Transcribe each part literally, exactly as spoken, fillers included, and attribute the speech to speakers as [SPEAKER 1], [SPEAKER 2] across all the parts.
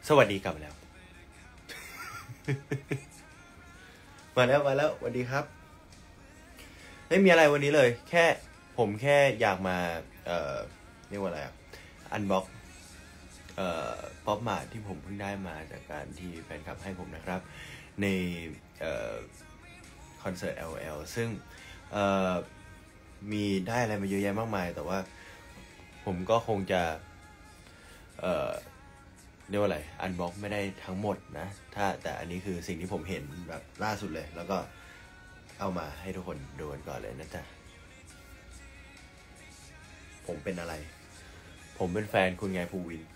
[SPEAKER 1] สวัสดีกลับมาแล้ว มาแล้วมาแล้วสวัสดีครับไม่มีอะไรวันนี้เลยแค่ผมแค่อยากมาเอ่อเรียกว่าอะไรอ่ะอันบ็อกเอ่อป๊อปมาร์ทที่ผมเพิ่งได้มาจากการที่แฟนคลับให้ผมนะครับในเอ่อคอนเสิร์ต แอล แอล ซึ่งเอ่อมีได้อะไรมาเยอะแยะมากมายแต่ว่าผมก็คงจะเอ่อเรียกว่าอะไรอันบ็อกไม่ได้ทั้งหมดนะถ้าแต่อันนี้คือสิ่งที่ผมเห็นแบบล่าสุดเลยแล้วก็เอามาให้ทุกคนดูกันก่อนเลยนะจ๊ะผมเป็นอะไรผมเป็นแฟนคุณไงภูวิน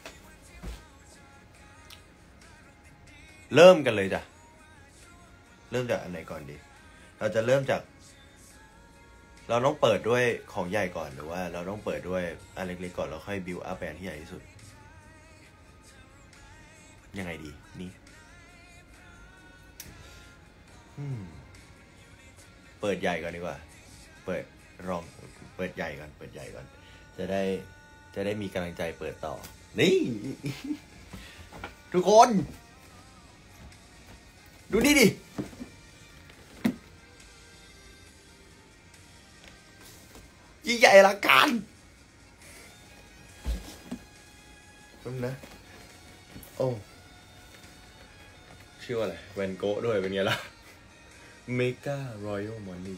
[SPEAKER 1] เริ่มกันเลยจ้ะเริ่มจากอันไหนก่อนดีเราจะเริ่มจากเราต้องเปิดด้วยของใหญ่ก่อนหรือว่าเราต้องเปิดด้วยอันเล็กๆก่อนแล้วค่อยบิวอัพไปอันที่ใหญ่ที่สุดยังไงดีนี่เปิดใหญ่ก่อนดีกว่าเปิดรองเปิดใหญ่ก่อนเปิดใหญ่ก่อนจะได้จะได้มีกำลังใจเปิดต่อนี่ทุกคนดูนี่ดิยิ่งใหญ่อลังการนั่นนะโอ้ชื่ออะไรแวนโก้ด้วยเป็นไงล่ะเมกา Royal Money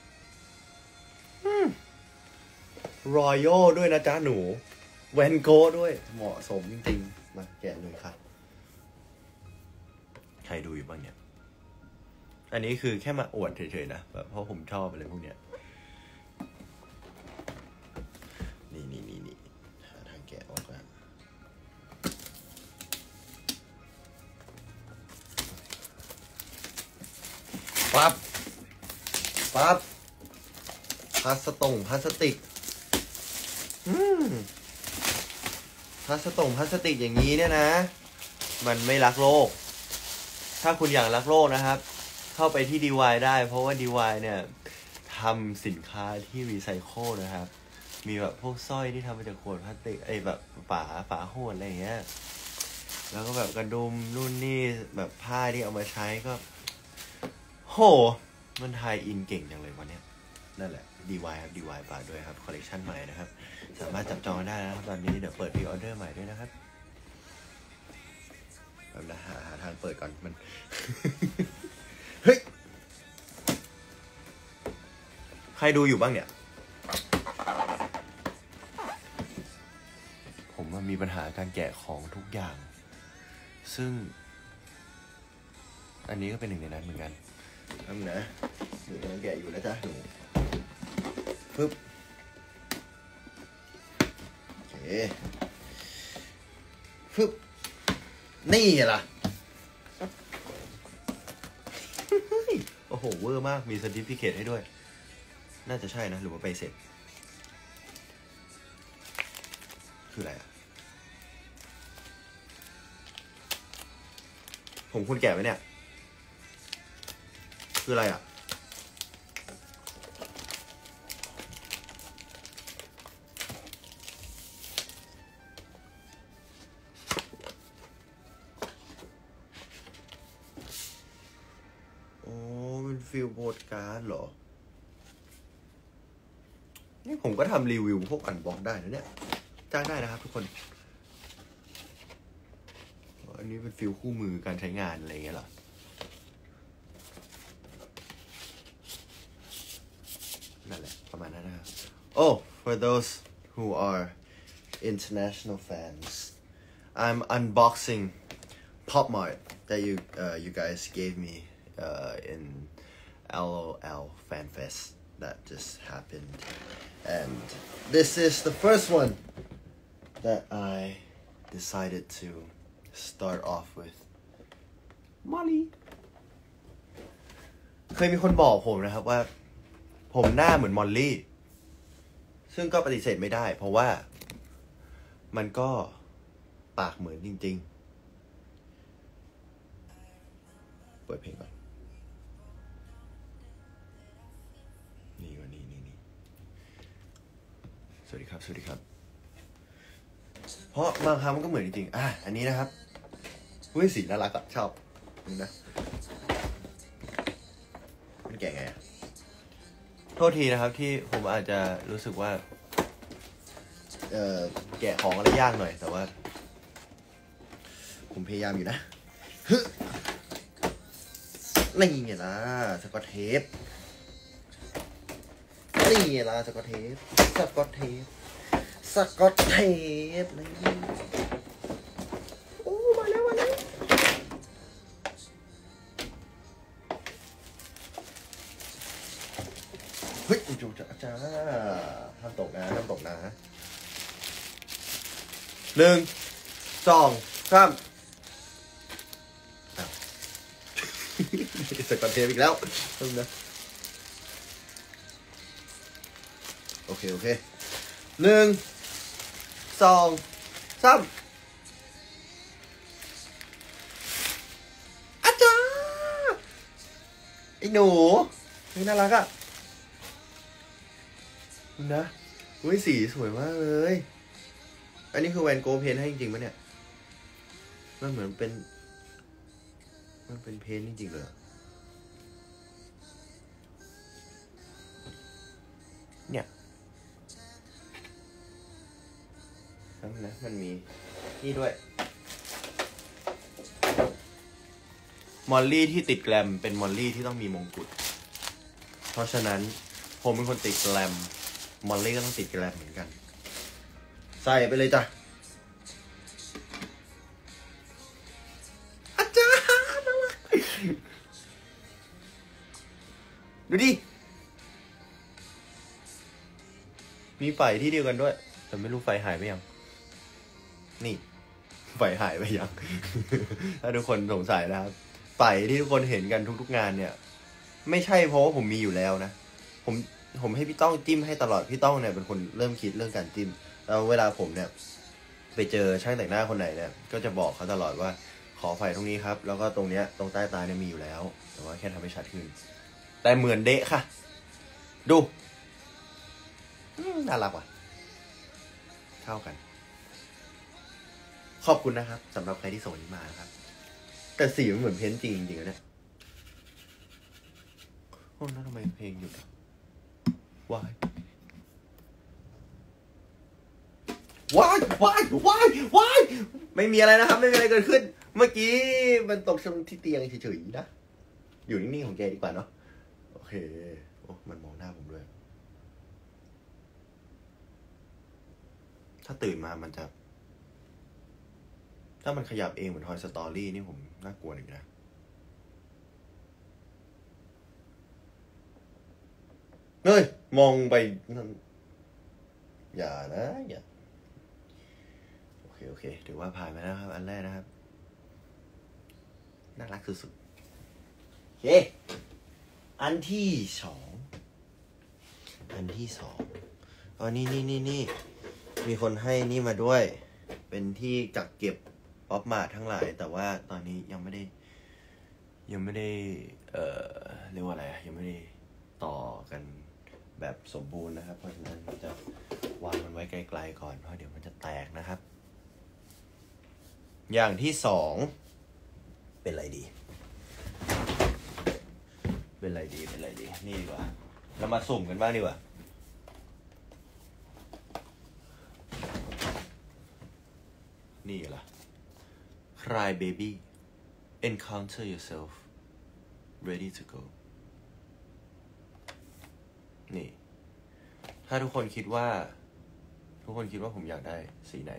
[SPEAKER 1] รอยัลด้วยนะจ๊ะหนูแวนโก้ด้วยเหมาะสมจริงๆมาแกะเลยค่ะใครดูอยู่บ้างเนี่ยอันนี้คือแค่มาอวดเฉยๆนะแบบเพราะผมชอบอะไรพวกเนี้ยนี่นี่นี่นี่หาทางแกะออกกันปั๊บปั๊บพลาสตงพลาสติกอืมพลาสตงพลาสติกอย่างนี้เนี่ยนะมันไม่รักโลกถ้าคุณอยากรักโลกนะครับเข้าไปที่ ดี วาย ได้เพราะว่า ดี วาย เนี่ยทำสินค้าที่รีไซเคิลนะครับมีแบบพวกสร้อยที่ทำมาจากขวดพลาสติกไอ้แบบฝาฝาโหดอะไรอย่างเงี้ยแล้วก็แบบกระดุมนู่นนี่แบบผ้าที่เอามาใช้ก็โหมันไทยอินเก่งจังเลยวันนี้นั่นแหละ ดี วาย ครับ ดี วาย ฝากด้วยครับคอลเลคชันใหม่นะครับสามารถจับจองได้นะครับตอนนี้เดี๋ยวเปิดพรีออเดอร์ใหม่ด้วยนะครับแบบนะหาหาทางเปิดก่อนมัน เฮ้ยใครดูอยู่บ้างเนี่ยผมว่ามีปัญหาการแกะของทุกอย่างซึ่งอันนี้ก็เป็นหนึ่งในนั้นเหมือนกันทำนะหนูกำลังแกะอยู่นะจ๊ะหนูปึ๊บโอเคปึ๊บนี่ล่ะโอ้โหเวอร์มากมีเซอร์ติฟิเคทให้ด้วยน่าจะใช่นะหรือว่าไปเสร็จคืออะไรอ่ะผมคุณแกะไหมเนี่ยคืออะไรอ่ะโอ้เป็นฟิลโพสการ์ดเหรอนี่ผมก็ทำรีวิวพวกอันบ็อกได้นะเนี่ยจ้างได้นะครับทุกคนอันนี้เป็นฟิลคู่มือการใช้งานอะไรอย่างเงี้ยเหรอนั่นแหละประมาณนั้นนะครับ Oh for those who are international fans I'm unboxing Pop Mart that you uh, you guys gave me uh, in LOL Fan Fest that just happened and this is the first one that I decided to start off with Molly เคยมีคนบอกผมนะครับว่าผมหน้าเหมือนมอลลี่ซึ่งก็ปฏิเสธไม่ได้เพราะว่ามันก็ปากเหมือนจริงๆเปิดเพลงก่อนนี่ก่อนนี่นี่นี่สวัสดีครับสวัสดีครับเพราะบางครั้งมันก็เหมือนจริงๆอ่ะอันนี้นะครับอุ้ยสีน่ารักอะชอบนะมันแกะไงอะโทษทีนะครับที่ผมอาจจะรู้สึกว่าเอ่อแกะของอะไรยากหน่อยแต่ว่าผมพยายามอยู่นะนี่ไงล่ะสกอตเทปนี่ไงล่ะสกอตเทปสกอตเทปสกอตเทปนี่โอ้มาแล้วมาแล้วเฮ้ยจูจ้าจ้าห้ามตกนะห้ามตกนะหนึ่งสองสามสกอตเทปอีกแล้วต้องนะโอเคโอเคหนึ่งสองสามอาจารย์ไอ้หนูนี่น่ารักอ่ะนะอุ้ยสีสวยมากเลยอันนี้คือแวนโกเพนให้จริงๆปะเนี่ยมันเหมือนเป็นมันเป็นเพนจริงๆเลยเนี่ยทั้งนะมันมีนี่ด้วยมอลลี่ที่ติดแกรมเป็นมอลลี่ที่ต้องมีมงกุฎเพราะฉะนั้นผมเป็นคนติดแกรมมอลลี่ก็ต้องติดแกรมเหมือนกันใส่ไปเลยจ้ะอาจารย์ดูดิมีไฟที่เดียวกันด้วยแต่ไม่รู้ไฟหายไปยังนี่ไฟหายไปยัง ถ้าทุกคนสงสัยนะครับไฟที่ทุกคนเห็นกันทุกๆงานเนี่ยไม่ใช่เพราะว่าผมมีอยู่แล้วนะผมผมให้พี่ต้องจิ้มให้ตลอดพี่ต้องเนี่ยเป็นคนเริ่มคิดเรื่องการจิ้มแล้วเวลาผมเนี่ยไปเจอช่างแต่งหน้าคนไหนเนี่ยก็จะบอกเขาตลอดว่าขอไฟตรงนี้ครับแล้วก็ตรงเนี้ยตรงใต้ตาเนี่ยมีอยู่แล้วแต่ว่าแค่ทำให้ชัดขึ้นแต่เหมือนเดะค่ะดูน่ารักว่ะเข้ากันขอบคุณนะครับสำหรับใครที่ส่งนี้มานะครับแต่สีมันเหมือนเพ้นจริงจริงๆนะเนี่ยโอ้แล้วทำไมเพลงหยุดว้ายว้ายว้ายว้ายว้ายไม่มีอะไรนะครับไม่มีอะไรเกิดขึ้นเมื่อกี้มันตกตรงที่เตียงเฉยๆนะอยู่นิ่งๆของแกดีกว่าเนาะโอเคโอ้มันมองหน้าผมด้วยถ้าตื่นมามันจะถ้ามันขยับเองเหมือน Toy Story นี่ผมน่ากลัวหนึ่งนะเฮ้ยมองไปอย่านะอย่าโอเคโอเคถือว่าผ่านไปแล้วครับอันแรกนะครับน่ารักสุดๆโอเคอันที่สองอันที่สองอ๋อนี่นี่นี่นี่มีคนให้นี่มาด้วยเป็นที่กักเก็บป๊อปมาร์ททั้งหลายแต่ว่าตอนนี้ยังไม่ได้ยังไม่ได้เอ่อเรียกว่าอะไรยังไม่ได้ต่อกันแบบสมบูรณ์นะครับเพราะฉะนั้นจะวางมันไว้ไกลๆก่อนเพราะเดี๋ยวมันจะแตกนะครับอย่างที่สองเป็นอะไรดีเป็นอะไรดีเป็นอะไรดีนี่ดีกว่าเรามาสุ่มกันบ้างดีกว่านี่ล่ะ Cry baby encounter yourself ready to go นี่ถ้าทุกคนคิดว่าทุกคนคิดว่าผมอยากได้สีไหน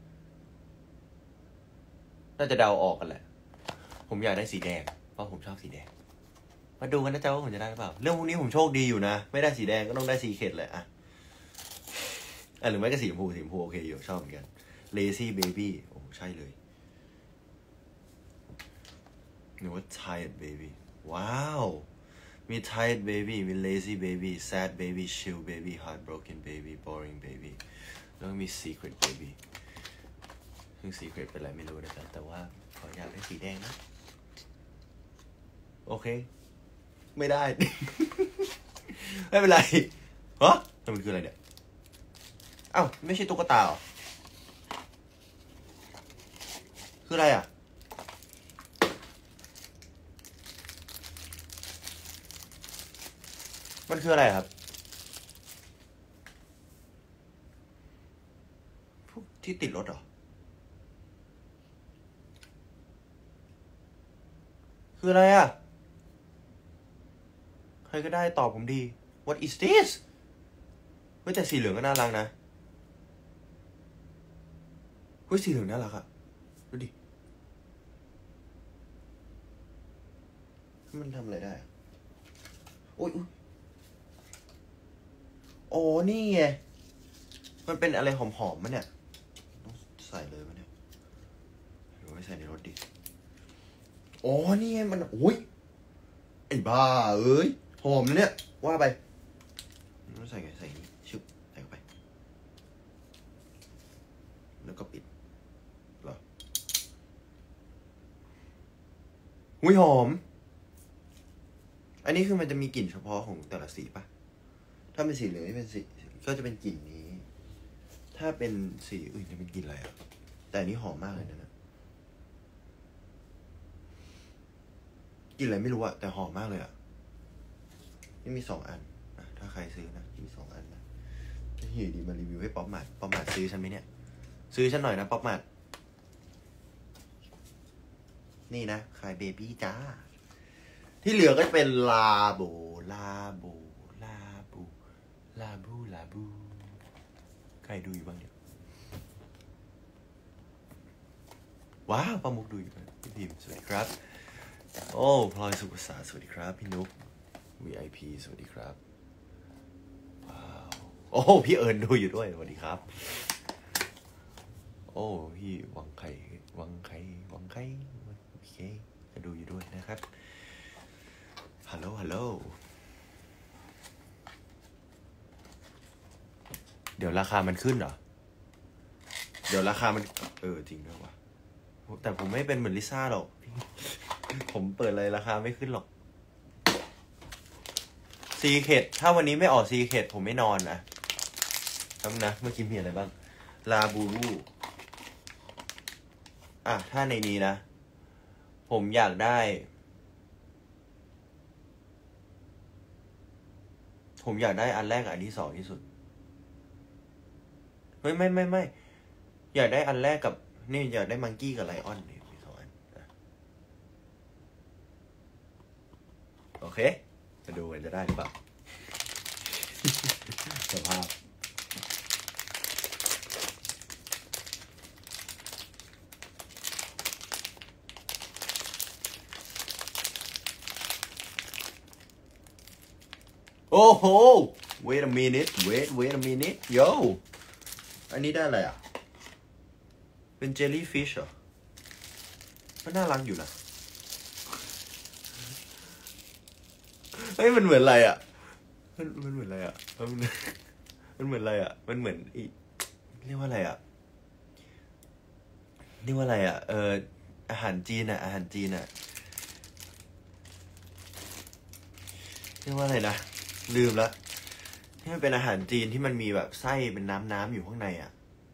[SPEAKER 1] น่าจะเดาออกกันแหละผมอยากได้สีแดงเพราะผมชอบสีแดงมาดูกันนะจ๊ะว่าผมจะได้หรือเปล่าเรื่องพวกนี้ผมโชคดีอยู่นะไม่ได้สีแดงก็ต้องได้สีเข็ดเลยอะอ่ะหรือไม่ก็สีชมพูสีชมพูโอเคอยู่ชอบเหมือนกัน lazy baby โอ้ใช่เลยหรือว่า tired baby ว้าวมี tired baby มี lazy baby sad baby chill baby heartbroken baby boring baby แล้วก็มี secret baby ซึ่ง secret เป็นอะไรไม่รู้นะจ๊ะแต่ว่าขออยากได้สีแดงนะโอเคไม่ได้ ไม่เป็นไรฮะมันคืออะไรเนี่ยอ้าวไม่ใช่ตุ๊กตาหรอคืออะไรอ่ะมันคืออะไรครับพวกที่ติดรถเหรอคืออะไรอ่ะใครก็ได้ตอบผมดี What is this เฮ้ยแต่สีเหลืองก็น่ารักนะเฮ้ยสีเหลืองน่ารักอะดูดิมันทำอะไรได้โอ้ยโอ้นี่ไงมันเป็นอะไรหอมๆมั้ยเนี่ยต้องใส่เลยมั้ยเนี่ยหรือว่าใส่ในรถดิอ๋อนี่ไงมันโอ้ยไอ้บ้าเอ้ยหอมนะเนี่ยว่าไปต้องใส่ไงใส่นี้ชึบใส่เข้าไปแล้วก็ปิดเหรอหุ้ยหอมอันนี้คือมันจะมีกลิ่นเฉพาะของแต่ละสีป่ะถ้าเป็นสีเหลืองเป็นสีก็จะเป็นกลิ่นนี้ถ้าเป็นสีอื่นจะเป็นกลิ่นอะไรอ่ะแต่อันนี้หอมมากเลยนะนะกลิ่นอะไรไม่รู้อะแต่หอมมากเลยอะนี่มีสองอันนะถ้าใครซื้อนะมีสองอันนะจะอยู่ดีมารีวิวให้ป๊อปมาร์ทป๊อปมาร์ทซื้อฉันไหมเนี่ยซื้อฉันหน่อยนะป๊อปมาร์ทนี่นะขายเบบี้จ้าที่เหลือก็จะเป็นลาโบลาโบลาบูลาบูลาบูใครดูอยู่บ้างเนี่ยว้าวปามุกดูอยู่นะพี่พิมสวัสดีครับโอ้พลอยสุภาษาสวัสดีครับพี่นุ๊ก วี ไอ พี สวัสดีครับว้าวโอ้พี่เอิญดูอยู่ด้วยสวัสดีครับโอ้พี่วังไข่วังไข่วังไข่โอเคจะดูอยู่ด้วยนะครับฮัลโหลฮัลโหลเดี๋ยวราคามันขึ้นเหรอเดี๋ยวราคามันเออจริงด้วยว่ะแต่ผมไม่เป็นเหมือนลิซ่าหรอกผมเปิดเลยราคาไม่ขึ้นหรอกซีเคทถ้าวันนี้ไม่ออกซีเคทผมไม่นอนนะทำนะเมื่อกี้มีอะไรบ้างลาบูรูอ่ะถ้าในนี้นะผมอยากได้ผมอยากได้อันแรกกับอันที่สองที่สุดไม่ไม่ไม่ไม่อยากได้อันแรกกับนี่อยากได้มังกี้กับไลออนนี่มีสองอันโอเคมาดูกันจะได้หรือเปล่าสภาพโอ้โห wait a minute wait wait a minute yo อันนี้ได้อะไรอ่ะเป็นเจลลี่ฟิชเหรอมันน่ารักอยู่นะเฮ้ยมันเหมือนอะไรอ่ะมันมันเหมือนอะไรอ่ะมันมันเหมือนอะไรอ่ะมันเหมือนอีเรียกว่าอะไรอ่ะเรียกว่าอะไรอ่ะเอออาหารจีนอ่ะอาหารจีนอ่ะเรียกว่าอะไรนะลืมละที่มันเป็นอาหารจีนที่มันมีแบบไส้เป็นน้ำน้ำอยู่ข้างในอ่ะ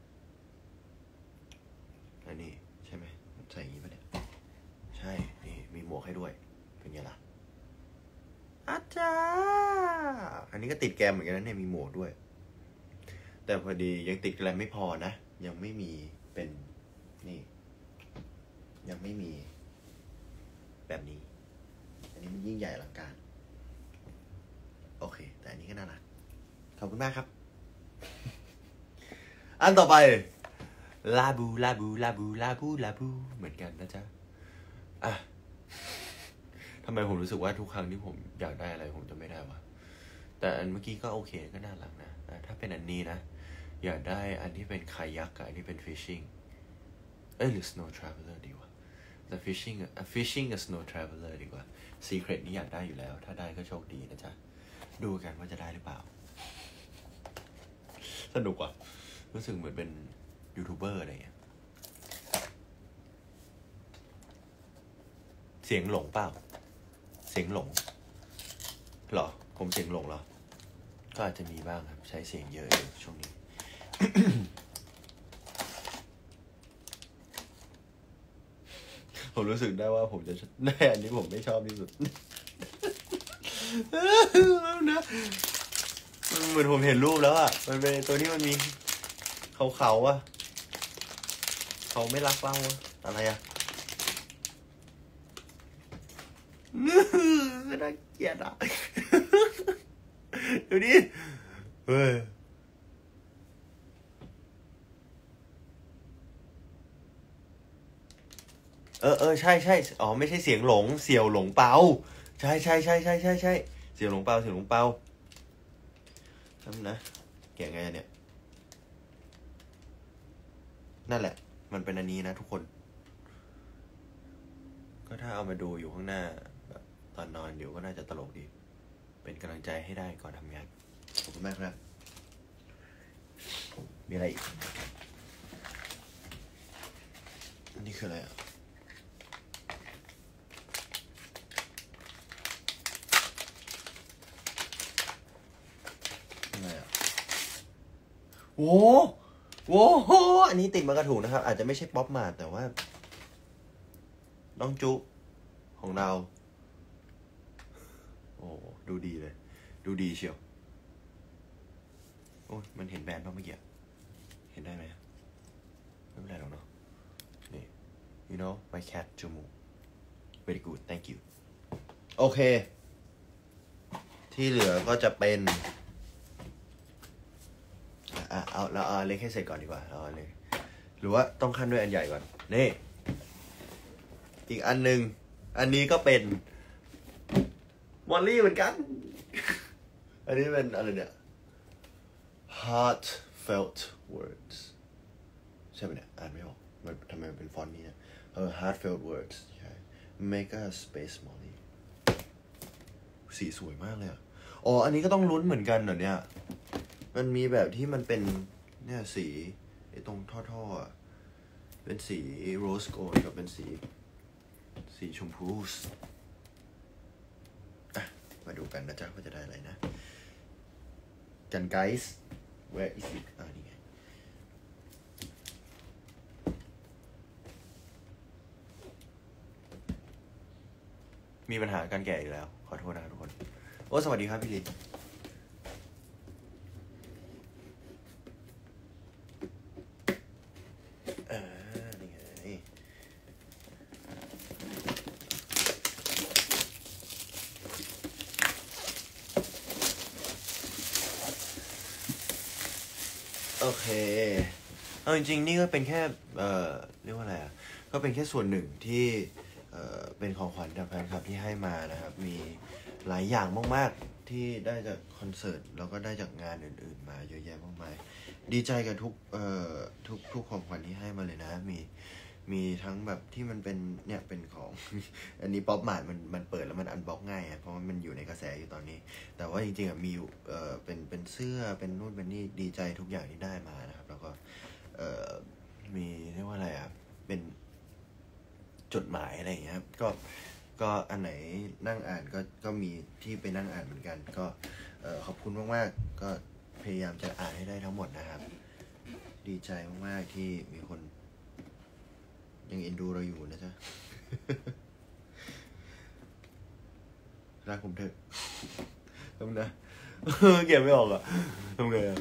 [SPEAKER 1] อันนี้ใช่ไหมใส่อย่างนี้ป่ะเนี่ยใช่นี่มีหมวกให้ด้วยเป็นไงล่ะอาจารย์อันนี้ก็ติดแกมเหมือนกันนะเนี่ยมีหมวกด้วยแต่พอดียังติดแกรมไม่พอนะยังไม่มีเป็นนี่ยังไม่มีแบบนี้อันนี้มันยิ่งใหญ่อลังการโอเคแต่อันนี้ก็น่ารักขอบคุณมากครับอันต่อไปลาบูลาบูลาบูลาบูลาบูเหมือนกันนะจ๊ะอ่ะทำไมผมรู้สึกว่าทุกครั้งที่ผมอยากได้อะไรผมจะไม่ได้วะแต่อันเมื่อกี้ก็โอเคก็น่ารักนะถ้าเป็นอันนี้นะอยากได้อันที่เป็นคายักกับอันที่เป็น fishing เอ้ยหรือ snow traveler ดีวะแต่ fishing อ่ะ fishing กับ snow traveler ดีกว่า secret นี้อยากได้อยู่แล้วถ้าได้ก็โชคดีนะจ๊ะดูกันว่าจะได้หรือเปล่าสนุกอ่ะรู้สึกเหมือนเป็นยูทูบเบอร์อะไรอย่างเงี้ยเสียงหลงเปล่าเสียงหลงเหรอผมเสียงหลงเหรอก็อาจจะมีบ้างครับใช้เสียงเยอะอยู่ช่วงนี้ ผมรู้สึกได้ว่าผมจะได้อันนี้ผมไม่ชอบที่สุดนะมันเหมือนผมเห็นรูปแล้วอ่ะมันเป็นตัวที่มันมีเขาเขาอ่ะเขาไม่รักเราอะอะไรอ่ะน่าเกลียดอ่ะดูดิเฮ้ยเออเออใช่ใช่อ๋อไม่ใช่เสียงหลงเสี่ยวหลงเปาใช่ใช่ใช่ใช่ใช่ใช่เสี่ยวหลงเปาเสี่ยวหลงเปาทำนะแกะไงเนี่ยนั่นแหละมันเป็นอันนี้นะทุกคนก็ถ้าเอามาดูอยู่ข้างหน้าแบบตอนนอนอยู่ก็น่าจะตลกดีเป็นกำลังใจให้ได้ก่อนทำงานขอบคุณมากครับมีอะไรอีกอันนี้คืออะไรอ่ะอะไรอ่ะโว้โว้อันนี้ติดมากระถูกนะครับอาจจะไม่ใช่ป๊อปมาแต่ว่าน้องจุของเราโอ้ดูดีเลยดูดีเชียวโอ้ยมันเห็นแบรนด์ป่ะเมื่อกี้เห็นได้ไหมไม่เป็นไรหรอกเนาะนี่ you know my cat จมูก very good thank you โอเคที่เหลือก็จะเป็นอ่ะเอาเราเอาเล็กให้เสร็จก่อนดีกว่าเอาเลยหรือว่าต้องขั้นด้วยอันใหญ่ก่อนนี่อีกอันหนึ่งอันนี้ก็เป็นมอลลี่เหมือนกัน อันนี้เป็นอะไรเนี่ย heartfelt words ใช่ไหมเนี่ยอ่านไม่ออกมันทำไมมันเป็นฟอนต์นี้เนี่ยเออ heartfelt words ใช่ make a space molly สีสวยมากเลยอ่ะอ๋ออันนี้ก็ต้องลุ้นเหมือนกันเหรอเนี่ยมันมีแบบที่มันเป็นเนี่ยสีไอ้ตรงท่อๆอ่ะเป็นสีโรสโกลด์กับเป็นสีสีชมพูอ่ะมาดูกันนะจ๊ะว่าจะได้อะไรนะกัน guys where is it อ่านี่ไงมีปัญหาการแกะอีกแล้วขอโทษนะทุกคนโอ้สวัสดีครับพี่ลินเออนี่ไงโอเคเอาจริงๆนี่ก็เป็นแค่เอ่อเรียกว่าอะไรอ่ะก็เป็นแค่ส่วนหนึ่งที่เอ่อเป็นของขวัญจากแฟนคลับที่ให้มานะครับมีหลายอย่างมากๆที่ได้จากคอนเสิร์ตแล้วก็ได้จากงานอื่นๆมาเยอะแยะมากมายดีใจกับทุกเอ่อทุกทุกของขวัญที่ให้มาเลยนะมีมีทั้งแบบที่มันเป็นเนี่ยเป็นของ อันนี้ป๊อปมาร์ทมันมันเปิดแล้วมันอันบ็อกง่ายอ่ะเพราะว่ามันอยู่ในกระแสอยู่ตอนนี้แต่ว่าจริงๆอ่ะมีเอ่อเป็นเป็นเสื้อเป็นนู่นเป็นนี่ดีใจทุกอย่างที่ได้มานะครับแล้วก็เอ่อมีเรียกว่าอะไรอ่ะเป็นจดหมายอะไรอย่างเงี้ยครับก็ก็อันไหนนั่งอ่านก็ก็มีที่ไปนั่งอ่านเหมือนกันก็เอ่อขอบคุณมากๆก็พยายามจะอ่านให้ได้ทั้งหมดนะครับดีใจมากๆที่มีคนยังเอ็นดูเราอยู่นะจ๊ะ รักผมเถอะทำนะ เก็บไม่ออกอ่ะทำไงอ่ะ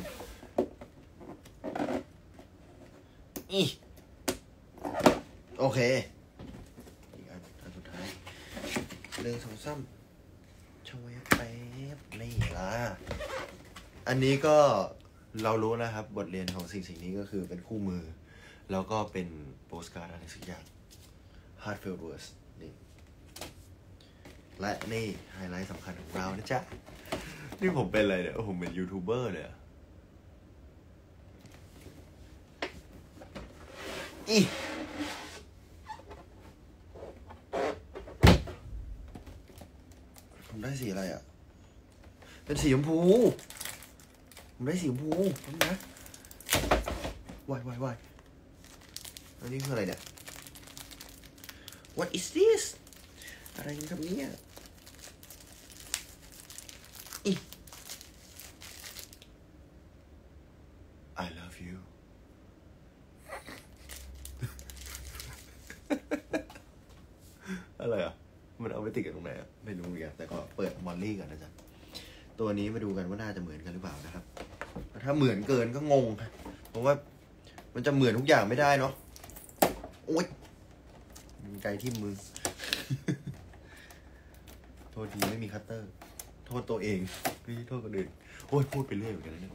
[SPEAKER 1] อีโอเคอีกอันอันสุดท้ายหนึ่งสองสามช่วยแป๊บนี่ล่ะอันนี้ก็เรารู้นะครับบทเรียนของสิ่งสิ่งนี้ก็คือเป็นคู่มือแล้วก็เป็นโปสการ์ดอะไรสักอย่าง heartfelt words นี่และนี่ไฮไลท์สำคัญของเรานะจ๊ะนี่ผมเป็นอะไรเนี่ยผมเป็นยูทูบเบอร์เลยอีผมได้สีอะไรอ่ะเป็นสีชมพูผมได้สีชมพูนะวายวายวายอันนี้คืออะไรเนี่ย What is this อะไรกันครับเนี่ยอี I love you อะไรอ่ะมันเอาไปไปติดกันตรงไหนไม่รู้เหมือนกันแต่ก็เปิดมอลลี่ก่อนนะจ๊ะตัวนี้มาดูกันว่าน่าจะเหมือนกันหรือเปล่านะครับถ้าเหมือนเกินก็งงเพราะว่ามันจะเหมือนทุกอย่างไม่ได้เนาะโอ๊ยไกลที่มือ โทษทีไม่มีคัตเตอร์โทษตัวเองไม่โทษคนอื่นโอ้ยพูดไปเรื่อยเหมือนกันนะเนี่ย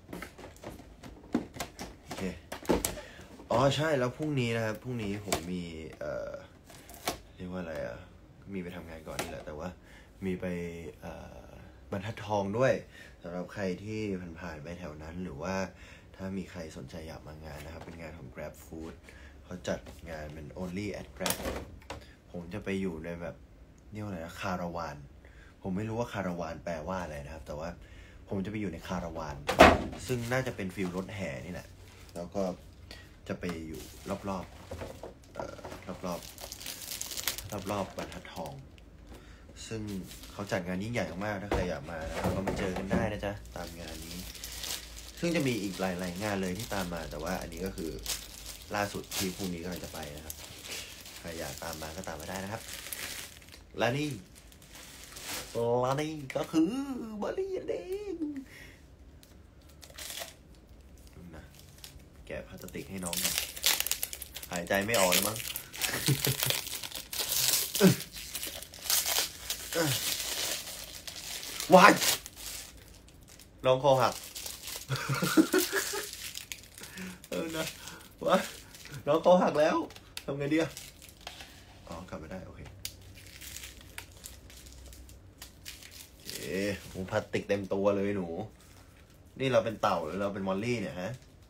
[SPEAKER 1] โอเคอ๋อใช่แล้วพรุ่งนี้นะครับพรุ่งนี้ผมมีเอ่อเรียกว่าอะไรอ่ะมีไปทำงานก่อนนี่แหละแต่ว่ามีไปเอ่อบรรทัดทองด้วยสำหรับใครที่ผ่านๆไปแถวนั้นหรือว่าถ้ามีใครสนใจอยากมางานนะครับเป็นงานของ Grab Food เขาจัดงานเป็น only at Grab ผมจะไปอยู่ในแบบเรียกว่าอะไรนะคาราวานผมไม่รู้ว่าคาราวานแปลว่าอะไรนะครับแต่ว่าผมจะไปอยู่ในคาราวานซึ่งน่าจะเป็นฟิลรถแห่นี่แหละแล้วก็จะไปอยู่รอบๆเอ่อรอบๆรอบๆบรรทัดทองซึ่งเขาจัดงานยิ่งใหญ่มากถ้าใครอยากมานะครับก็มาเจอกันได้นะจ๊ะตามงานนี้ซึ่งจะมีอีกหลายๆงานเลยที่ตามมาแต่ว่าอันนี้ก็คือล่าสุดที่พรุ่งนี้กำลังจะไปนะครับใครอยากตามมาก็ตามมาได้นะครับและนี่และนี่ก็คือบริเดงนะแกะพลาสติกให้น้องนะหายใจไม่ออกแล้วมั้งวายน้องคอหักเออนะวายน้องคอหักแล้วทำไงดีอ่ะอ๋อกลับมาได้โอเคโอเคโอ้พลาสติกเต็มตัวเลยหนูนี่เราเป็นเต่าหรือเราเป็นมอลลี่เนี่ยฮะ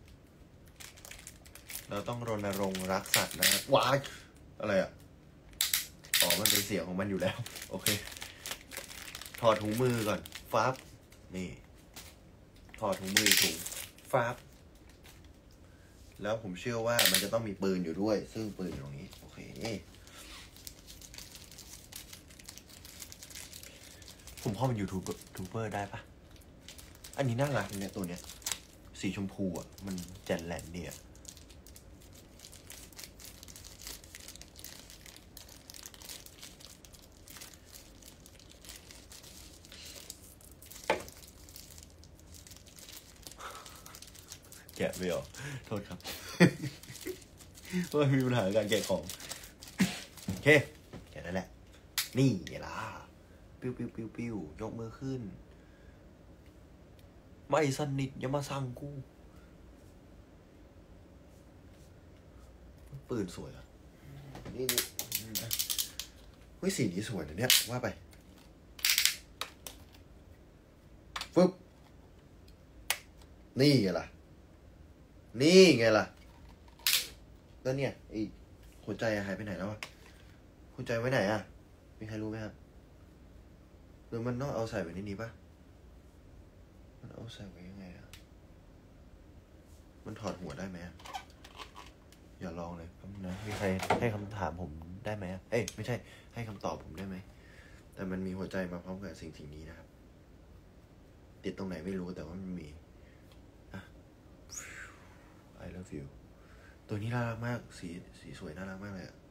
[SPEAKER 1] เราต้องรณรงค์รักสัตว์นะว้ายอะไรอ่ะอ๋อมันเป็นเสียงของมันอยู่แล้วโอเคถอดถุงมือก่อนฟับนี่ถอดถุงมือถุงฟับแล้วผมเชื่อว่ามันจะต้องมีปืนอยู่ด้วยซึ่งปืนอยู่ตรงนี้โอเคผมเข้าเป็นยูทูบทูบเบอร์ได้ปะอันนี้น่ารักเนี่ยตัวเนี้ยสีชมพูอ่ะมันแจนแหลนเนี่ยแกะไม่ออกโทษครับว่ามีปัญหาการแกะของโอเคแกะได้แหละนี่ไงล่ะปิ้วปิ้วปิ้วปิ้วยกมือขึ้นไม่สนิทอย่ามาสั่งกูปืนสวยอ่ะนี่นี่เฮ้ยสีนี้สวยนะเนี่ยว่าไปฟึบนี่ไงล่ะนี่ไงล่ะแล้วเนี่ยไอ้หัวใจหายไปไหนแล้วอะหัวใจไว้ไหนอะมีใครรู้ไหมครับหรือมันต้องเอาใส่ไว้ในนี้ปะมันเอาใส่ไว้ยังไงอะมันถอดหัวได้ไหมอะอย่าลองเลยครับนะมีใครให้คำถามผมได้ไหมเอ้ยไม่ใช่ให้คำตอบผมได้ไหมแต่มันมีหัวใจมาพร้อมกับสิ่งสิ่งนี้นะครับติดตรงไหนไม่รู้แต่ว่ามันมีอ่ะ I love you ตัวนี้น่ารักมากสีสีสวยน่ารักมากเลยอะ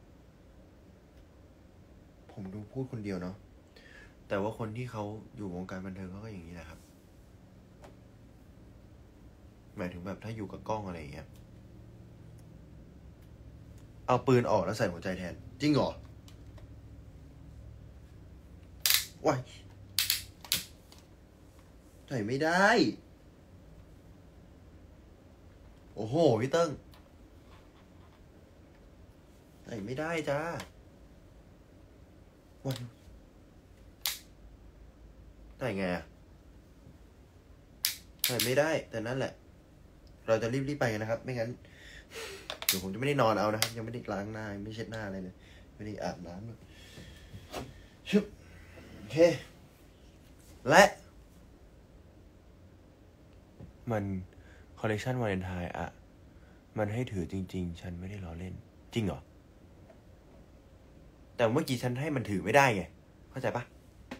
[SPEAKER 1] ผมดูพูดคนเดียวเนาะแต่ว่าคนที่เขาอยู่วงการบันเทิงเขาก็อย่างนี้แหละครับหมายถึงแบบถ้าอยู่กับกล้องอะไรอย่างเงี้ยเอาปืนออกแล้วใส่หัวใจแทนจริงเหรอว้ายใส่ไม่ได้โอ้โหพี่เติ้งใส่ไม่ได้จ้าวันใส่ไงอะใส่ไม่ได้แต่นั่นแหละเราจะรีบๆไปกันนะครับไม่งั้นเดี๋ยวผมจะไม่ได้นอนเอานะครับยังไม่ได้ล้างหน้าไม่เช็ดหน้าอะไรเลยไม่ได้อาบน้ำเลยชุบโอเคและมันคอลเลคชันวาเลนไทน์อะมันให้ถือจริงๆฉันไม่ได้ล้อเล่นจริงเหรอแต่เมื่อกี้ฉันให้มันถือไม่ได้ไงเข้าใจปะ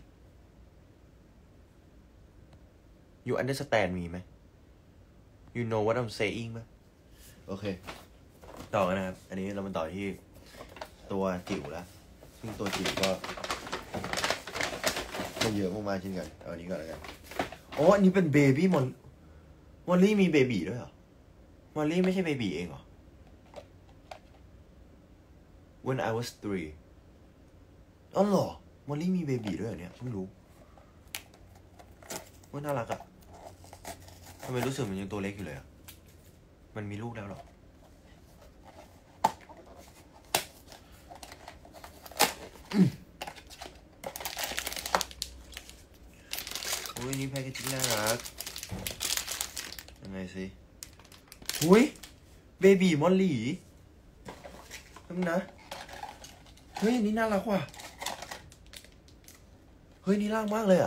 [SPEAKER 1] you understand me ไหม you know what I'm saying ไหมโอเคต่อกันนะครับอันนี้เรามาต่อที่ตัวจิ๋วแล้วซึ่งตัวจิ๋วก็ก็เยอะมากๆเช่นกันเอาอันนี้ก่อนแล้วกันอ๋ออันนี้เป็นเบบี้มอลมอลลี่มีเบบีด้วยเหรอมอลลี่ไม่ใช่เบบีเองเหรอ When I was three อ๋อเหรอมอลลี่มีเบบีด้วยเหรอเนี่ยเพิ่งรู้ว่าน่ารักอะทำไมรู้สึกมันยังตัวเล็กอยู่เลยอะมันมีลูกแล้วเหรอโอ้ยนี่แพ็กเกจจิ้งน่ารักยังไงสิอุ้ยเบบีมอลลี่ทำนะเฮ้ยนี่น่ารักว่ะเฮ้ยนี่น่ารักมากเลยอ่ะ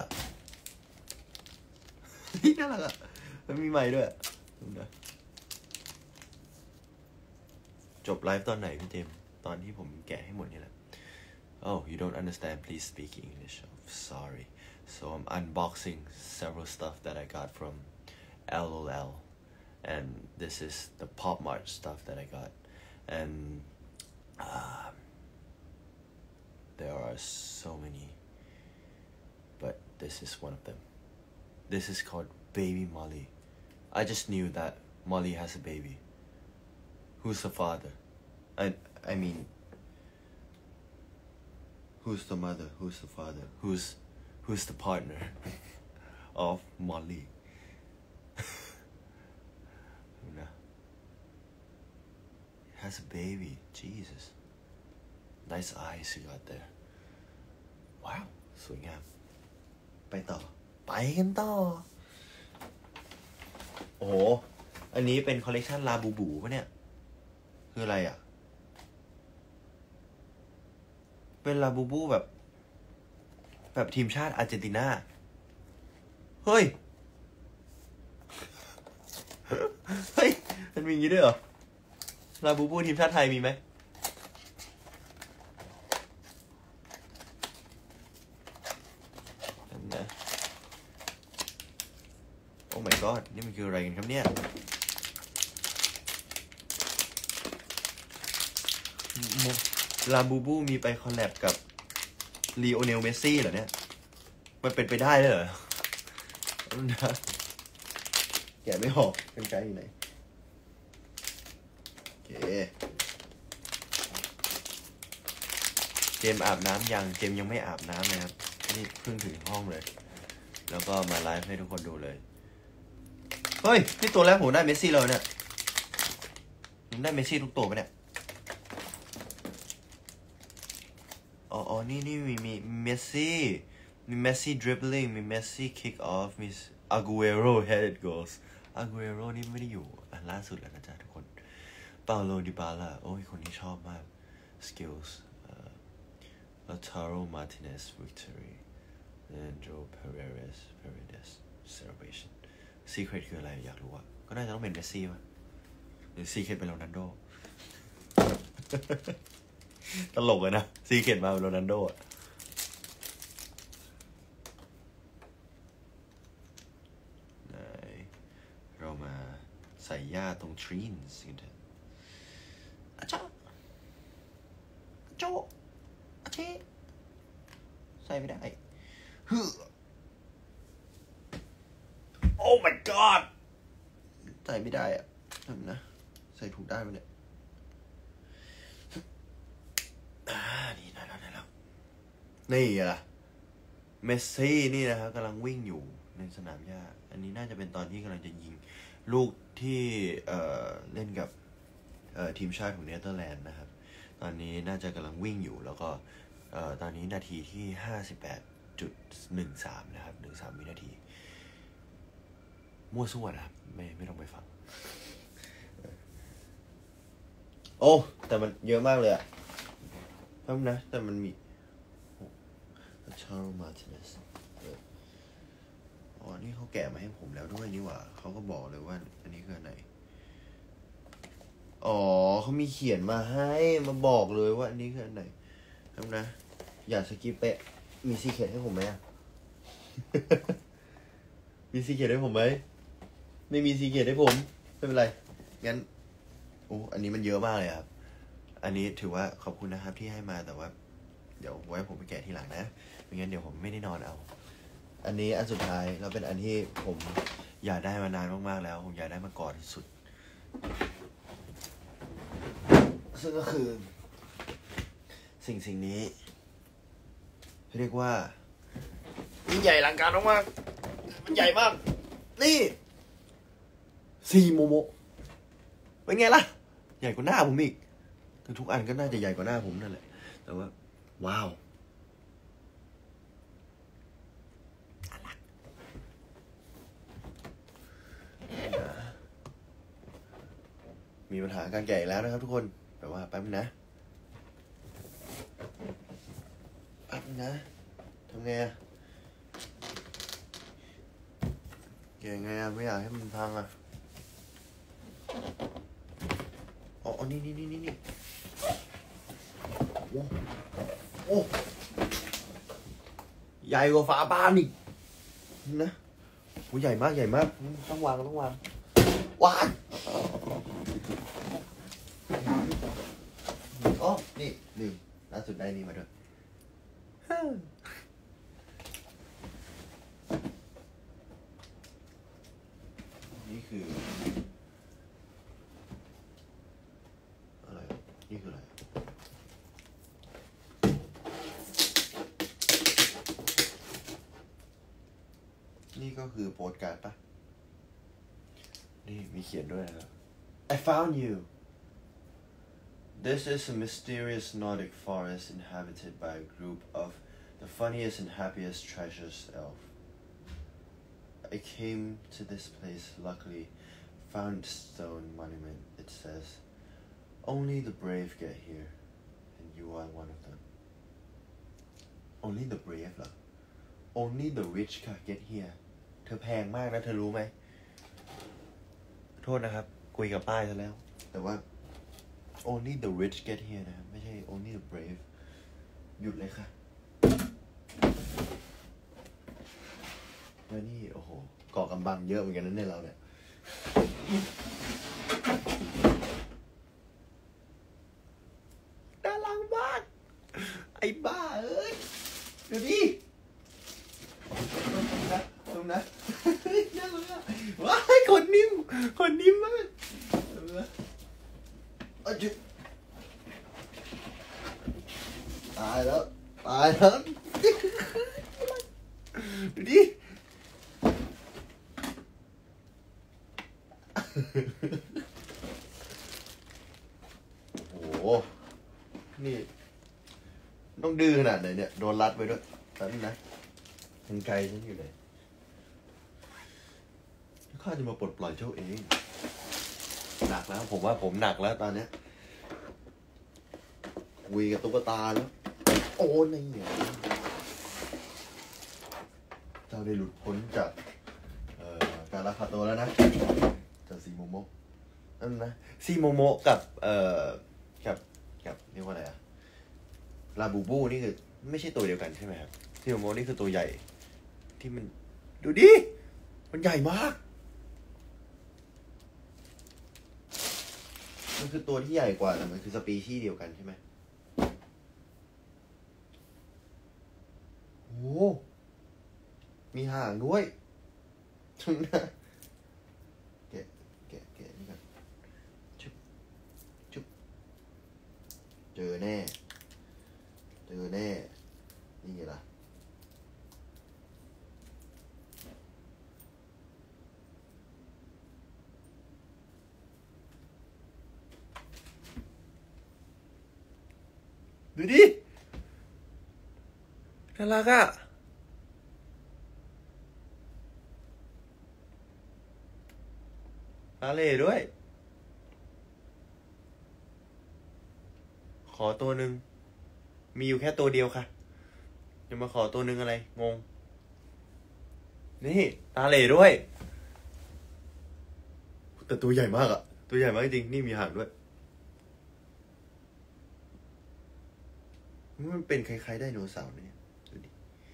[SPEAKER 1] นี่น่ารักอ่ะมันมีไม้ด้วยนะจบไลฟ์ตอนไหนพี่เจมตอนที่ผมแกะให้หมดนี่แหละ Oh you don't understand please speak English oh, sorry so I'm unboxing several stuff that I got from L O L and this is the Pop Mart stuff that I got and um, there are so many but this is one of them this is called Baby Molly I just knew that Molly has a baby who's the father I I mean who's the mother who's the father who's who's the partner of Molly has a baby Jesus nice eyes you got there wow สวยงามไปต่อไปกันต่อโอ้โหอันนี้เป็นคอลเลกชันลาบูบูปะเนี่ยคืออะไรอ่ะเป็นลาบูบูแบบแบบทีมชาติอาร์เจนตินาเฮ้ยเฮ้ยมันมีอย่างนี้ด้วยเหรอลาบูบูทีมชาติไทยมีไหมนะโอ้ my god นี่มันคืออะไรกันครับเนี่ยลาบูบูมีไปคอลแลบกับลีโอเนลเมสซี่เหรอเนี่ยมันเป็นไปได้เลยเหรอนะแกะไม่ออกเป็นไกลอยู่ไหนโอเคเจมอาบน้ำยังเจมยังไม่อาบน้ำนะครับนี่เพิ่งถึงห้องเลยแล้วก็มาไลฟ์ให้ทุกคนดูเลยเฮ้ยนี่ตัวแรกผมได้เมสซี่เลยเนี่ยผมได้เมสซี่ทุกตัวปะเนี่ยอ๋ออ๋อนี่นี่มีมีเมสซี่มีเมสซี่ดริบลิ่งมีเมสซี่คิกออฟมีอากูเอโร่เฮดโกสอากูเอโร่นี่ไม่ได้อยู่อันล่าสุดแล้วนะจ๊ะทุกคนเปาโลดิบาล่าโอ้ยคนนี้ชอบมากสกิลส์Lautaro Martinez victory Leandro Paredes Paredes celebration secret คืออะไรอยากรู้อ่ะก็น่าจะต้องเป็นเมสซี่ป่ะหรือ secret เป็นโรนัลโด ตลกเลยนะ secret มาเป็นโรนัลโดอ่ะเรามาใส่หญ้าตรงทรีนส์กันเถอะอาจารย์โจอาเชใส่ไม่ได้ฮึโอ้ my god ใส่ไม่ได้อะทำนะใส่ถูกได้ไหมเนี่ยอ่านี่ได้แล้วได้แล้วนี่ล่ะเมสซี่นี่นะครับกำลังวิ่งอยู่ในสนามหญ้าอันนี้น่าจะเป็นตอนที่กำลังจะยิงลูกที่เอ่อเล่นกับเอ่อทีมชาติของเนเธอร์แลนด์นะครับตอนนี้น่าจะกำลังวิ่งอยู่แล้วก็เอ่อตอนนี้นาทีที่ ห้าสิบแปดจุดหนึ่งสาม นะครับหนึ่งสามวินาทีมั่วซั่วนะครับไม่ไม่ต้องไปฟังโอ้แต่มันเยอะมากเลยอะเพิ่มนะแต่มันมีชาร์ลมาร์ติเนสอ๋อนี่เขาแกะมาให้ผมแล้วด้วยนี่หว่าเขาก็บอกเลยว่าอันนี้คืออันไหนอ๋อเขามีเขียนมาให้มาบอกเลยว่าอันนี้คืออันไหนเพิ่มนะอย่าสกิปเปะมีซีเคร็ตให้ผมไหมอะ มีซีเคร็ตให้ผมไหมไม่มีซีเคร็ตให้ผมไม่เป็นไรงั้นโอ้อันนี้มันเยอะมากเลยครับอันนี้ถือว่าขอบคุณนะครับที่ให้มาแต่ว่าเดี๋ยวไว้ผมไปแกะทีหลังนะไม่งั้นเดี๋ยวผมไม่ได้นอนเอาอันนี้อันสุดท้ายแล้วเป็นอันที่ผมอยากได้มานานมากๆแล้วผมอยากได้มาก่อนที่สุดซึ่งก็คือสิ่งสิ่งนี้เรียกว่ายิ่งใหญ่อลังการมากๆมันใหญ่มากนี่ซีโมโมเป็นไงล่ะใหญ่กว่าหน้าผมอีกทุกอันก็น่าจะใหญ่กว่าหน้าผมนั่นแหละแต่ว่าว้าวมีปัญหาการแกะแล้วนะครับทุกคนแต่ว่าแป๊บนึงนะแป๊บนึงนะทำไงอะแกะไงอะไม่อยากให้มันพังอะอ๋อนี่นี่นี่นี่นี่โอ้โอ้ใหญ่กว่าฝาบ้านอีกนะโอ้ใหญ่มากใหญ่มากต้องวางต้องวางวางอ๋อนี่ลืมล่าสุดได้นี่มาด้วยนี่คืออะไรนี่คืออะไรนี่ก็คือโปสการ์ดปะนี่มีเขียนด้วยนะครับ I found you This is a mysterious Nordic forest inhabited by a group of the funniest and happiest treasures elf. I came to this place luckily, found a stone monument. It says, only the brave get here, and you are one of them. Only the brave เหรอ Only the rich can get here. เธอแพงมากนะเธอรู้ไหมโทษนะครับคุยกับป้ายซะแล้วแต่ว่าOnly the rich get here นะครับไม่ใช่ only the brave หยุดเลยค่ะแล้วนี่โอ้โหก่อกำบังเยอะเหมือนกันนะเนี่ยเราเนี่ยน่ารักมากไอ้บ้าเอ้ยเดี๋ยวดินะตรงนะน่ารักว้ายขนนิ่มขนนิ่มมากจุดตายแล้วตายแล้วดูดิโอ้โหนี่ต้องดื้อขนาดไหนเนี่ยโดนรัดไปด้วยแป๊บนึงนะทางไกลฉันอยู่ไหนข้าจะมาปลดปล่อยเจ้าเองหนักแล้วผมว่าผมหนักแล้วตอนนี้คุยกับตุ๊กตาแล้วโอ้ยเนี่ยเจ้าได้หลุดพ้นจากการลักพาตัวแล้วนะจากซีโมโมะนั่นนะซีโมโมะกับเอ่อกับกับเรียกว่าอะไรอะลาบูบูนี่คือไม่ใช่ตัวเดียวกันใช่ไหมครับซีโมโมะนี่คือตัวใหญ่ที่มันดูดิมันใหญ่มากมันคือตัวที่ใหญ่กว่าแต่มันคือสปีชีส์เดียวกันใช่ไหมโอ้มีห่างด้วยทุนนะแกะแกะแกะนี่กันชุบชุบเจอแน่เจอแน่นี่ไงล่ะดูดิน่ารักอ่ะตาเหล่ด้วยขอตัวหนึ่งมีอยู่แค่ตัวเดียวค่ะจะมาขอตัวหนึ่งอะไรงงนี่ตาเหล่ด้วยแต่ตัวใหญ่มากอ่ะตัวใหญ่มากจริงนี่มีหางด้วยมันเป็นคล้ายๆไดโนเสาร์เนี่ยดูดิ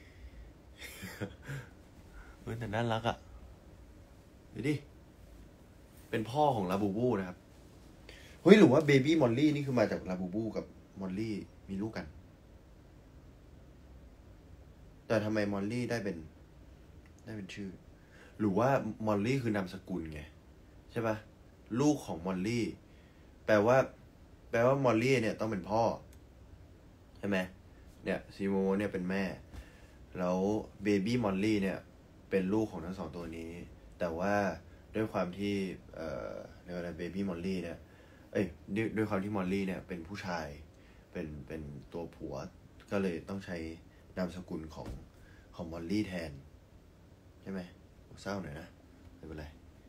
[SPEAKER 1] เฮ้ยแต่น่ารักอ่ะดูดิเป็นพ่อของลาบูบูนะครับเฮ้ยหรือว่าเบบี้มอลลี่นี่คือมาจากลาบูบูกับมอลลี่มีลูกกันแต่ทำไมมอลลี่ได้เป็นได้เป็นชื่อหรือว่ามอลลี่คือนามสกุลไงใช่ปะลูกของมอลลี่แปลว่าแปลว่ามอลลี่เนี่ยต้องเป็นพ่อใช่ไหมเนี่ยซีโมเนี่ยเป็นแม่แล้วเบบี้มอลลี่เนี่ยเป็นลูกของทั้งสองตัวนี้แต่ว่าด้วยความที่เอ่อเรียกว่าอะไรเบบี้มอลลี่เนี่ยเอ้ยด้วยด้วยความที่มอลลี่เนี่ยเป็นผู้ชายเป็นเป็นตัวผัวก็เลยต้องใช้นามสกุลของของมอลลี่แทนใช่ไหมเศร้าหน่อยนะไม่เป็นไร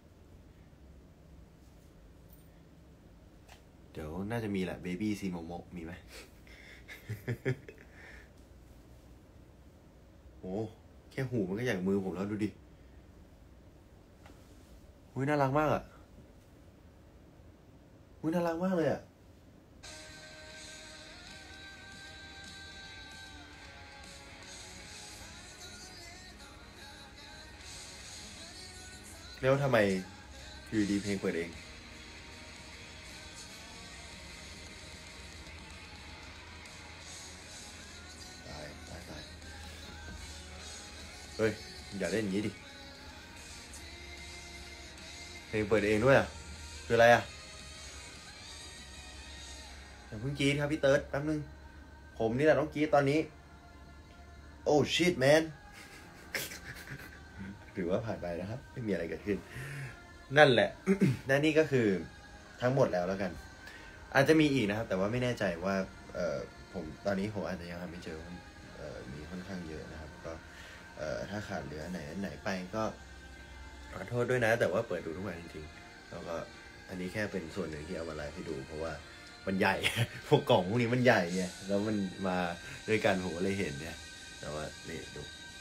[SPEAKER 1] เดี๋ยวน่าจะมีแหละเบบี้ซีโมโมมีไหม โอ้แค่หูมันก็อย่างมือผมแล้วดูดิหุ้ยน่ารักมากอ่ะหุ้ยน่ารักมากเลยอ่ะแล้วทำไมอยู่ดีเพลงเปิดเองตายตายตายเฮ้ยอย่าเล่นอย่างนี้ดิเพลงเปิดเองด้วยอ่ะคืออะไรอ่ะอย่าเพิ่งกรี๊ดครับพี่เติร์ดแป๊บนึงผมนี่แหละต้องกรี๊ดตอนนี้โอ้ชิตแมนหรือว่าผ่านไปนะครับไม่มีอะไรเกิดขึ้นนั่นแหละ และนี่ก็คือทั้งหมดแล้วแล้วกันอาจจะมีอีกนะครับแต่ว่าไม่แน่ใจว่าเอ่อผมตอนนี้ผมอาจจะยังหาไม่เจอเอ่อมีค่อนข้างเยอะนะครับก็เอ่อถ้าขาดเหลือไหนไหนไปก็ขอโทษด้วยนะแต่ว่าเปิดดูทุกวันจริงๆแล้วก็อันนี้แค่เป็นส่วนหนึ่งที่เอามาไลฟ์ให้ดูเพราะว่ามันใหญ่ พวกกล่องพวกนี้มันใหญ่ไงแล้วมันมาด้วยกันผมก็เลยเห็นเนี่ยแต่ว่านี่ดู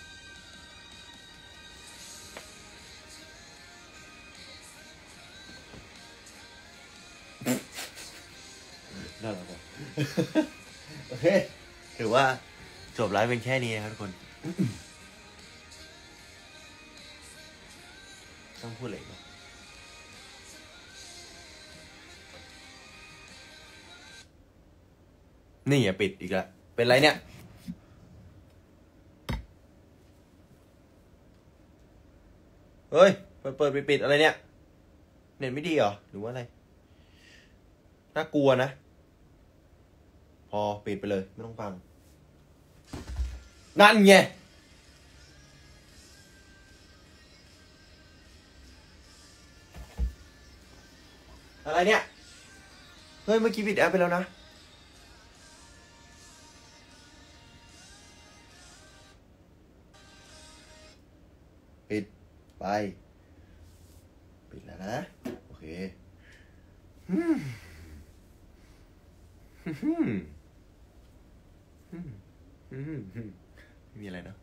[SPEAKER 1] น่ารักป่ะ โอเคถือว่าจบไลฟ์เป็นแค่นี้นะครับทุกคน ต้องพูดอะไรบ้างนี่อย่าปิดอีกแล้วเป็นไรเนี่ยเฮ้ยเปิดเปิดปิดปิดอะไรเนี่ยเน็ตไม่ดีเหรอหรือว่าอะไรน่ากลัวนะพอปิดไปเลยไม่ต้องฟังนั่นไงอะไรเนี่ยเฮ้ยเมื่อกี้ปิดแอปไปแล้วนะปิดไปปิดแล้วนะโอเคอืมอืมอืมอืมไม่มีอะไรนะ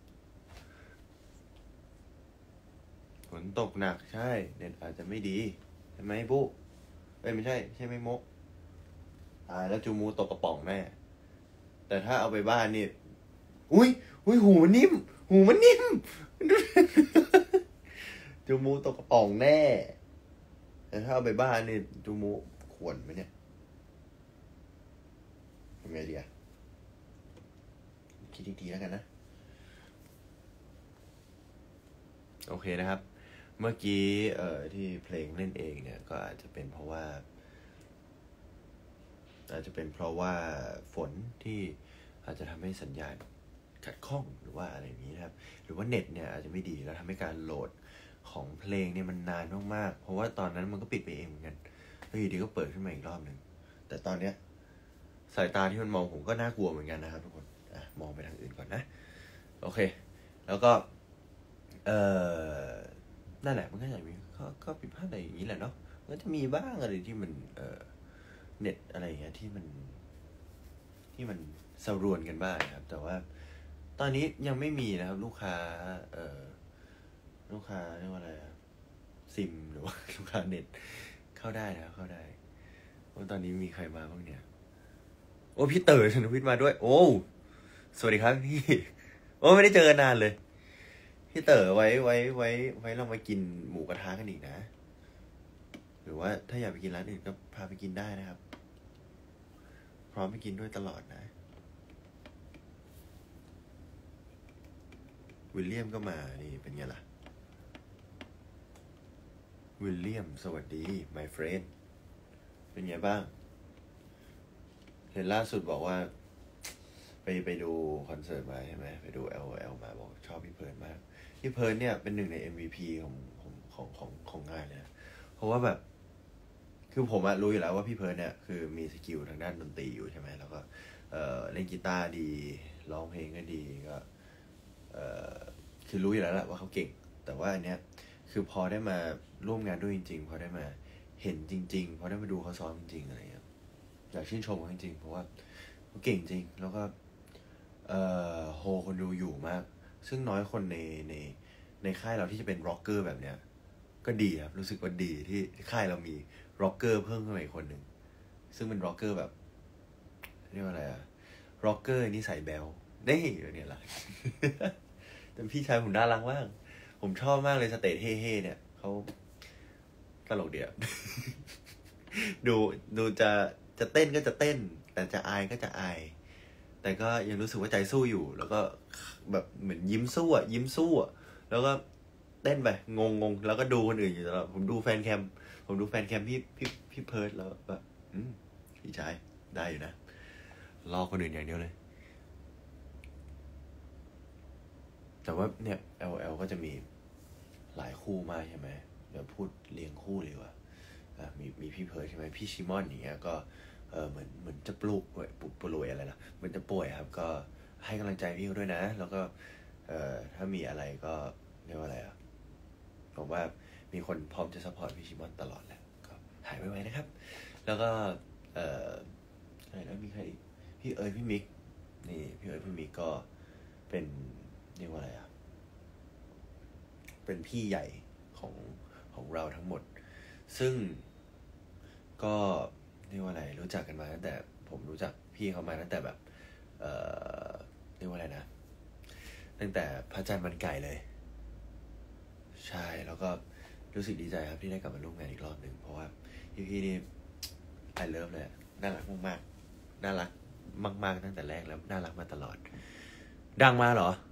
[SPEAKER 1] ฝนตกหนักใช่เน็ตอาจจะไม่ดีใช่ไหมปุ๊เอ้ยไม่ใช่ใช่ไหมมกตายแล้วจูมูตกกระป๋องแน่แต่ถ้าเอาไปบ้านนี่อุ้ยอุ้ยหูมันนิ่มหูมันนิ่มจูมูตกกระป๋องแน่แต่ถ้าเอาไปบ้านนี่จูมูขวนไหมเนี่ยทำไงดีอะคิดดีๆแล้วกันนะโอเคนะครับ เมื่อกี้เอ่อที่เพลงเล่นเองเนี่ยก็อาจจะเป็นเพราะว่าอาจจะเป็นเพราะว่าฝนที่อาจจะทำให้สัญญาณขัดข้องหรือว่าอะไรอย่างนี้นะครับหรือว่าเน็ตเนี่ยอาจจะไม่ดีแล้วทำให้การโหลดของเพลงเนี่ยมันนานมากๆเพราะว่าตอนนั้นมันก็ปิดไปเองเหมือนกันแล้วอยู่ดีก็เปิดขึ้นมาอีกรอบหนึ่งแต่ตอนเนี้ยสายตาที่มันมองผมก็น่ากลัวเหมือนกันนะครับทุกคนอ่ะมองไปทางอื่นก่อนนะโอเคแล้วก็เอ่อนั่นแหละมันก็จะมีก็ก็ผิดพลาดอะไรอย่างนี้แหละเนาะก็จะมีบ้างอะไรที่มันเอ่อเน็ตอะไรอย่างเงี้ยที่มันที่มันสรวนกันบ้างนะครับแต่ว่าตอนนี้ยังไม่มีนะครับลูกค้าเอ่อลูกค้าเรียกว่าอะไรซิมหรือว่าลูกค้าเน็ตเข้าได้นะครับเข้าได้ว่าตอนนี้มีใครมาบ้างเนี่ยโอ้พี่เต๋อชนวิทย์มาด้วยโอ้สวัสดีครับพี่โอ้ไม่ได้เจอกันนานเลยพี่เต๋อไว้ไว้ไว้ไว้เรามากินหมูกระทะกันอีกนะหรือว่าถ้าอยากไปกินร้านอื่นก็พาไปกินได้นะครับพร้อมไปกินด้วยตลอดนะวิลเลียมก็มานี่เป็นไงล่ะวิลเลียมสวัสดี my friend เป็นไงบ้างเห็นล่าสุดบอกว่าไปไปดูคอนเสิร์ตมาใช่ไหมไปดู แอล โอ แอล มาบอกชอบพี่เพิร์นมากพี่เพิร์นเนี่ยเป็นหนึ่งใน เอ็ม วี พี ของของของของของงานเลยนะเพราะว่าแบบคือผมอะรู้อยู่แล้วว่าพี่เพิร์นเนี่ยคือมีสกิลทางด้านดนตรีอยู่ใช่ไหมแล้วก็เอ่อเล่นกีตาร์ดีร้องเพลงก็ดีก็เอ่อคือรู้อยู่แล้วแหละว่าเขาเก่งแต่ว่าอันเนี้ยคือพอได้มาร่วมงานด้วยจริงๆพอได้มาเห็นจริงๆพอได้มาดูเขาซ้อมจริงๆอะไรเงี้ยอยากชื่นชมเขาจริงๆเพราะว่าเขาเก่งจริงแล้วก็เอ่อโฮคนดูอยู่มากซึ่งน้อยคนในในในค่ายเราที่จะเป็นร็อกเกอร์แบบเนี้ยก็ดีครับรู้สึกว่าดีที่ค่ายเรามีร็อกเกอร์เพิ่มขึ้นมาอีกคนหนึ่งซึ่งเป็นร็อกเกอร์แบบเรียกว่าอะไรอะร็อกเกอร์นิสัยแบลได้เนี่ยแหละ แต่พี่ชายผมน่ารักมากผมชอบมากเลยสเตจเฮ่ๆเนี่ยเขาตลกเดียว ดูดูจะจะเต้นก็จะเต้นแต่จะอายก็จะอายแต่ก็ยังรู้สึกว่าใจสู้อยู่แล้วก็แบบเหมือนยิ้มสู้อ่ะยิ้มสู้อ่ะแล้วก็เต้นไปงงงแล้วก็ดูคนอื่นอยู่ตลอดผมดูแฟนแคมผมดูแฟนแคมพี่พี่พี่เพิร์ดแล้วแบบอืมพี่ชายได้อยู่นะรอคนอื่นอย่างเดียวเลยแต่ว่าเนี่ย แอล แอล ก็จะมีหลายคู่มากใช่ไหมเดี๋ยวพูดเรียงคู่เลยว่ามีมีพี่เพิร์ดใช่ไหมพี่ชิมอนอย่างเงี้ยก็เออเหมือนเหมือนจะปลุกป่วยป่วยอะไรล่ะเหมือนจะป่วยครับก็ให้กำลังใจพี่เขาด้วยนะแล้วก็เอ่อถ้ามีอะไรก็เรียกว่าอะไรอ่ะผมว่ามีคนพร้อมจะซัพพอร์ตพี่ชิมอนตลอดแหละก็หายไวๆนะครับแล้วก็เอ่อใครแล้วมีใครอีกพี่เอ๋ยพี่มิกนี่พี่เอ๋ยพี่มิกก็เป็นเรียกว่าอะไรอ่ะเป็นพี่ใหญ่ของของเราทั้งหมดซึ่งก็เรียกว่าอะไรรู้จักกันมาตั้งแต่ผมรู้จักพี่เขามาตั้งแต่แบบเอ่อเรียกว่าอะไรนะตั้งแต่พระจันทร์มันไก่เลยใช่แล้วก็รู้สึกดีใจครับที่ได้กลับมาร่วมงานอีกรอบหนึ่งเพราะว่าพี่พี่นี่ไอเลิฟเลยน่ารักมากๆน่ารักมากๆตั้งแต่แรกแล้วน่ารักมาตลอดดังมาเหรอ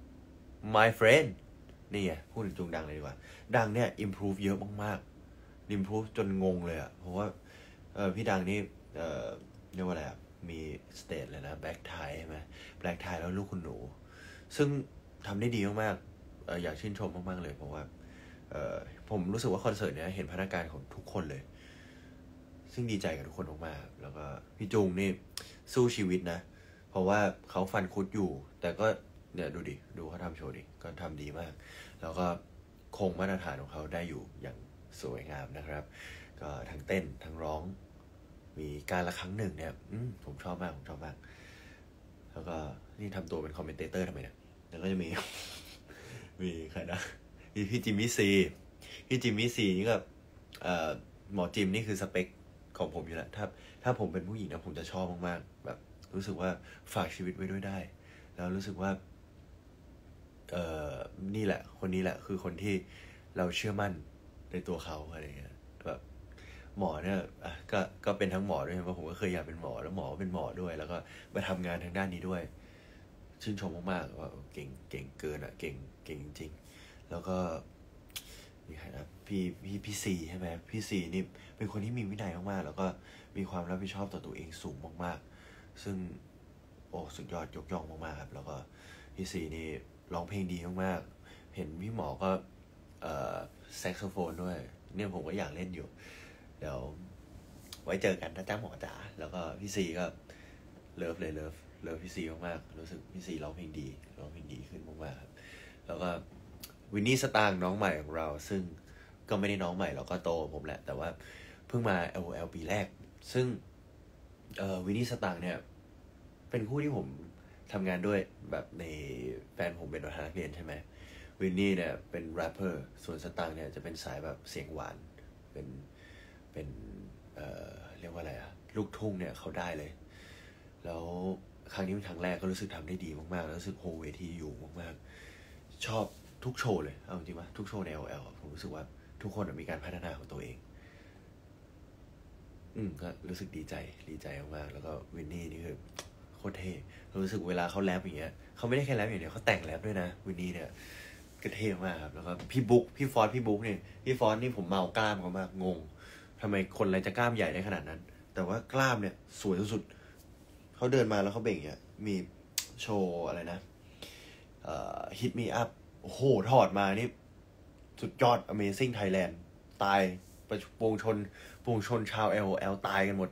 [SPEAKER 1] my friend นี่ไงพูดถึงจุงดังเลยดีกว่าดังเนี่ย improve เยอะมากๆ improve จนงงเลยอ่ะเพราะว่าเออพี่ดังนี่เออเรียกว่าอะไรอ่ะมีสเตจเลยนะแบล็กไทใช่ไหมแบล็กไทแล้วลูกคุณหนูซึ่งทำได้ดีมากๆเอออยากชื่นชมมากๆเลยเพราะว่าเออผมรู้สึกว่าคอนเสิร์ตเนี้ยเห็นพัฒนาการของทุกคนเลยซึ่งดีใจกับทุกคนมากๆแล้วก็พี่จุงนี่สู้ชีวิตนะเพราะว่าเขาฟันคุดอยู่แต่ก็เนี่ยดูดิดูเขาทำโชว์ดิก็ทำดีมากแล้วก็คงมาตรฐานของเขาได้อยู่อย่างสวยงามนะครับก็ทั้งเต้นทั้งร้องมีการละครั้งหนึ่งเนี่ยผมชอบมากผมชอบมากแล้วก็นี่ทำตัวเป็นคอมเมนเตเตอร์ทำไมเนี่ยแล้วก็จะมี มีใครนะมีพี่จิมมี่ซีพี่จิมมี่ซีนี่ก็หมอจิมนี่คือสเปคของผมอยู่แล้วถ้าถ้าผมเป็นผู้หญิงนะผมจะชอบมากๆแบบรู้สึกว่าฝากชีวิตไว้ด้วยได้แล้วรู้สึกว่าเอ่อนี่แหละคนนี้แหละคือคนที่เราเชื่อมั่นในตัวเขาอะไรเงี้ยแบบหมอเนี่ยอ่ะก็ก็เป็นทั้งหมอด้วยเพราะผมก็เคยอยากเป็นหมอแล้วหมอเป็นหมอด้วยแล้วก็มาทำงานทางด้านนี้ด้วยชื่นชมมากๆว่าเก่งเก่งเกินอ่ะเก่งเก่งจริงๆแล้วก็มีใครนะพี่พี่พี่ซีใช่ไหมพี่ซีนี่เป็นคนที่มีวินัยมากๆแล้วก็มีความรับผิดชอบต่อตัวเองสูงมากๆซึ่งโอ้สุดยอดยกย่องมากๆครับแล้วก็พี่ซีนี่ร้องเพลงดีมากๆเห็นพี่หมอก็เอ่อแซกโซโฟนด้วยเนี่ยผมก็อยากเล่นอยู่เดี๋ยวไว้เจอกันนะจ้าหมอจ๋าแล้วก็พี่ซีก็เลิฟเลยเลิฟเลิฟพี่ซีมากๆรู้สึกพี่ซีร้องเพลงดีร้องเพลงดีขึ้นมากๆครับแล้วก็วินนี่สตางค์น้องใหม่ของเราซึ่งก็ไม่ได้น้องใหม่เราก็โตผมแหละแต่ว่าเพิ่งมา แอล โอ แอล ปีแรกซึ่งเอ่อวินนี่สตางค์เนี่ยเป็นคู่ที่ผมทำงานด้วยแบบในแฟนผมเป็นวัฒนนักเรียนใช่ไหมวินนี่เนี่ยเป็นแรปเปอร์ส่วนสตางค์เนี่ยจะเป็นสายแบบเสียงหวานเป็นเป็นเอ่อเรียกว่าอะไรอะลูกทุ่งเนี่ยเขาได้เลยแล้วครั้งนี้เป็นครั้งแรกก็รู้สึกทำได้ดีมากๆแล้วรู้สึกโฮเวทีอยู่มากๆชอบทุกโชว์เลยเอาจริงๆว่าทุกโชว์ใน แอล แอล ผมรู้สึกว่าทุกคนมีการพัฒนาของตัวเองอืมก็รู้สึกดีใจดีใจมากๆแล้วก็วินนี่นี่คือคตรเท่รู้สึกเวลาเขาแรปอย่างเงี้ยเขาไม่ได้แค่แรปอย่างเดียวเขาแต่งแรปด้วยนะวินนี่เนี่ยก็เท่มากครับแล้วก็พี่บุ๊กพี่ฟอสพี่บุ๊กเนี่ยพี่ฟอสนี่ผมเมากล้ามเขามากงงทำไมคนอะไรจะกล้ามใหญ่ได้ขนาดนั้นแต่ว่ากล้ามเนี่ยสวยสุดๆเขาเดินมาแล้วเขาเบ่งอย่างเงี้ยมีโชว์อะไรนะเอ่อ Hit Me Up โอ้โหถอดมานี่สุดยอด Amazing Thailand ตายประปวงชนปวงชนชาว แอล แอล ตายกันหมด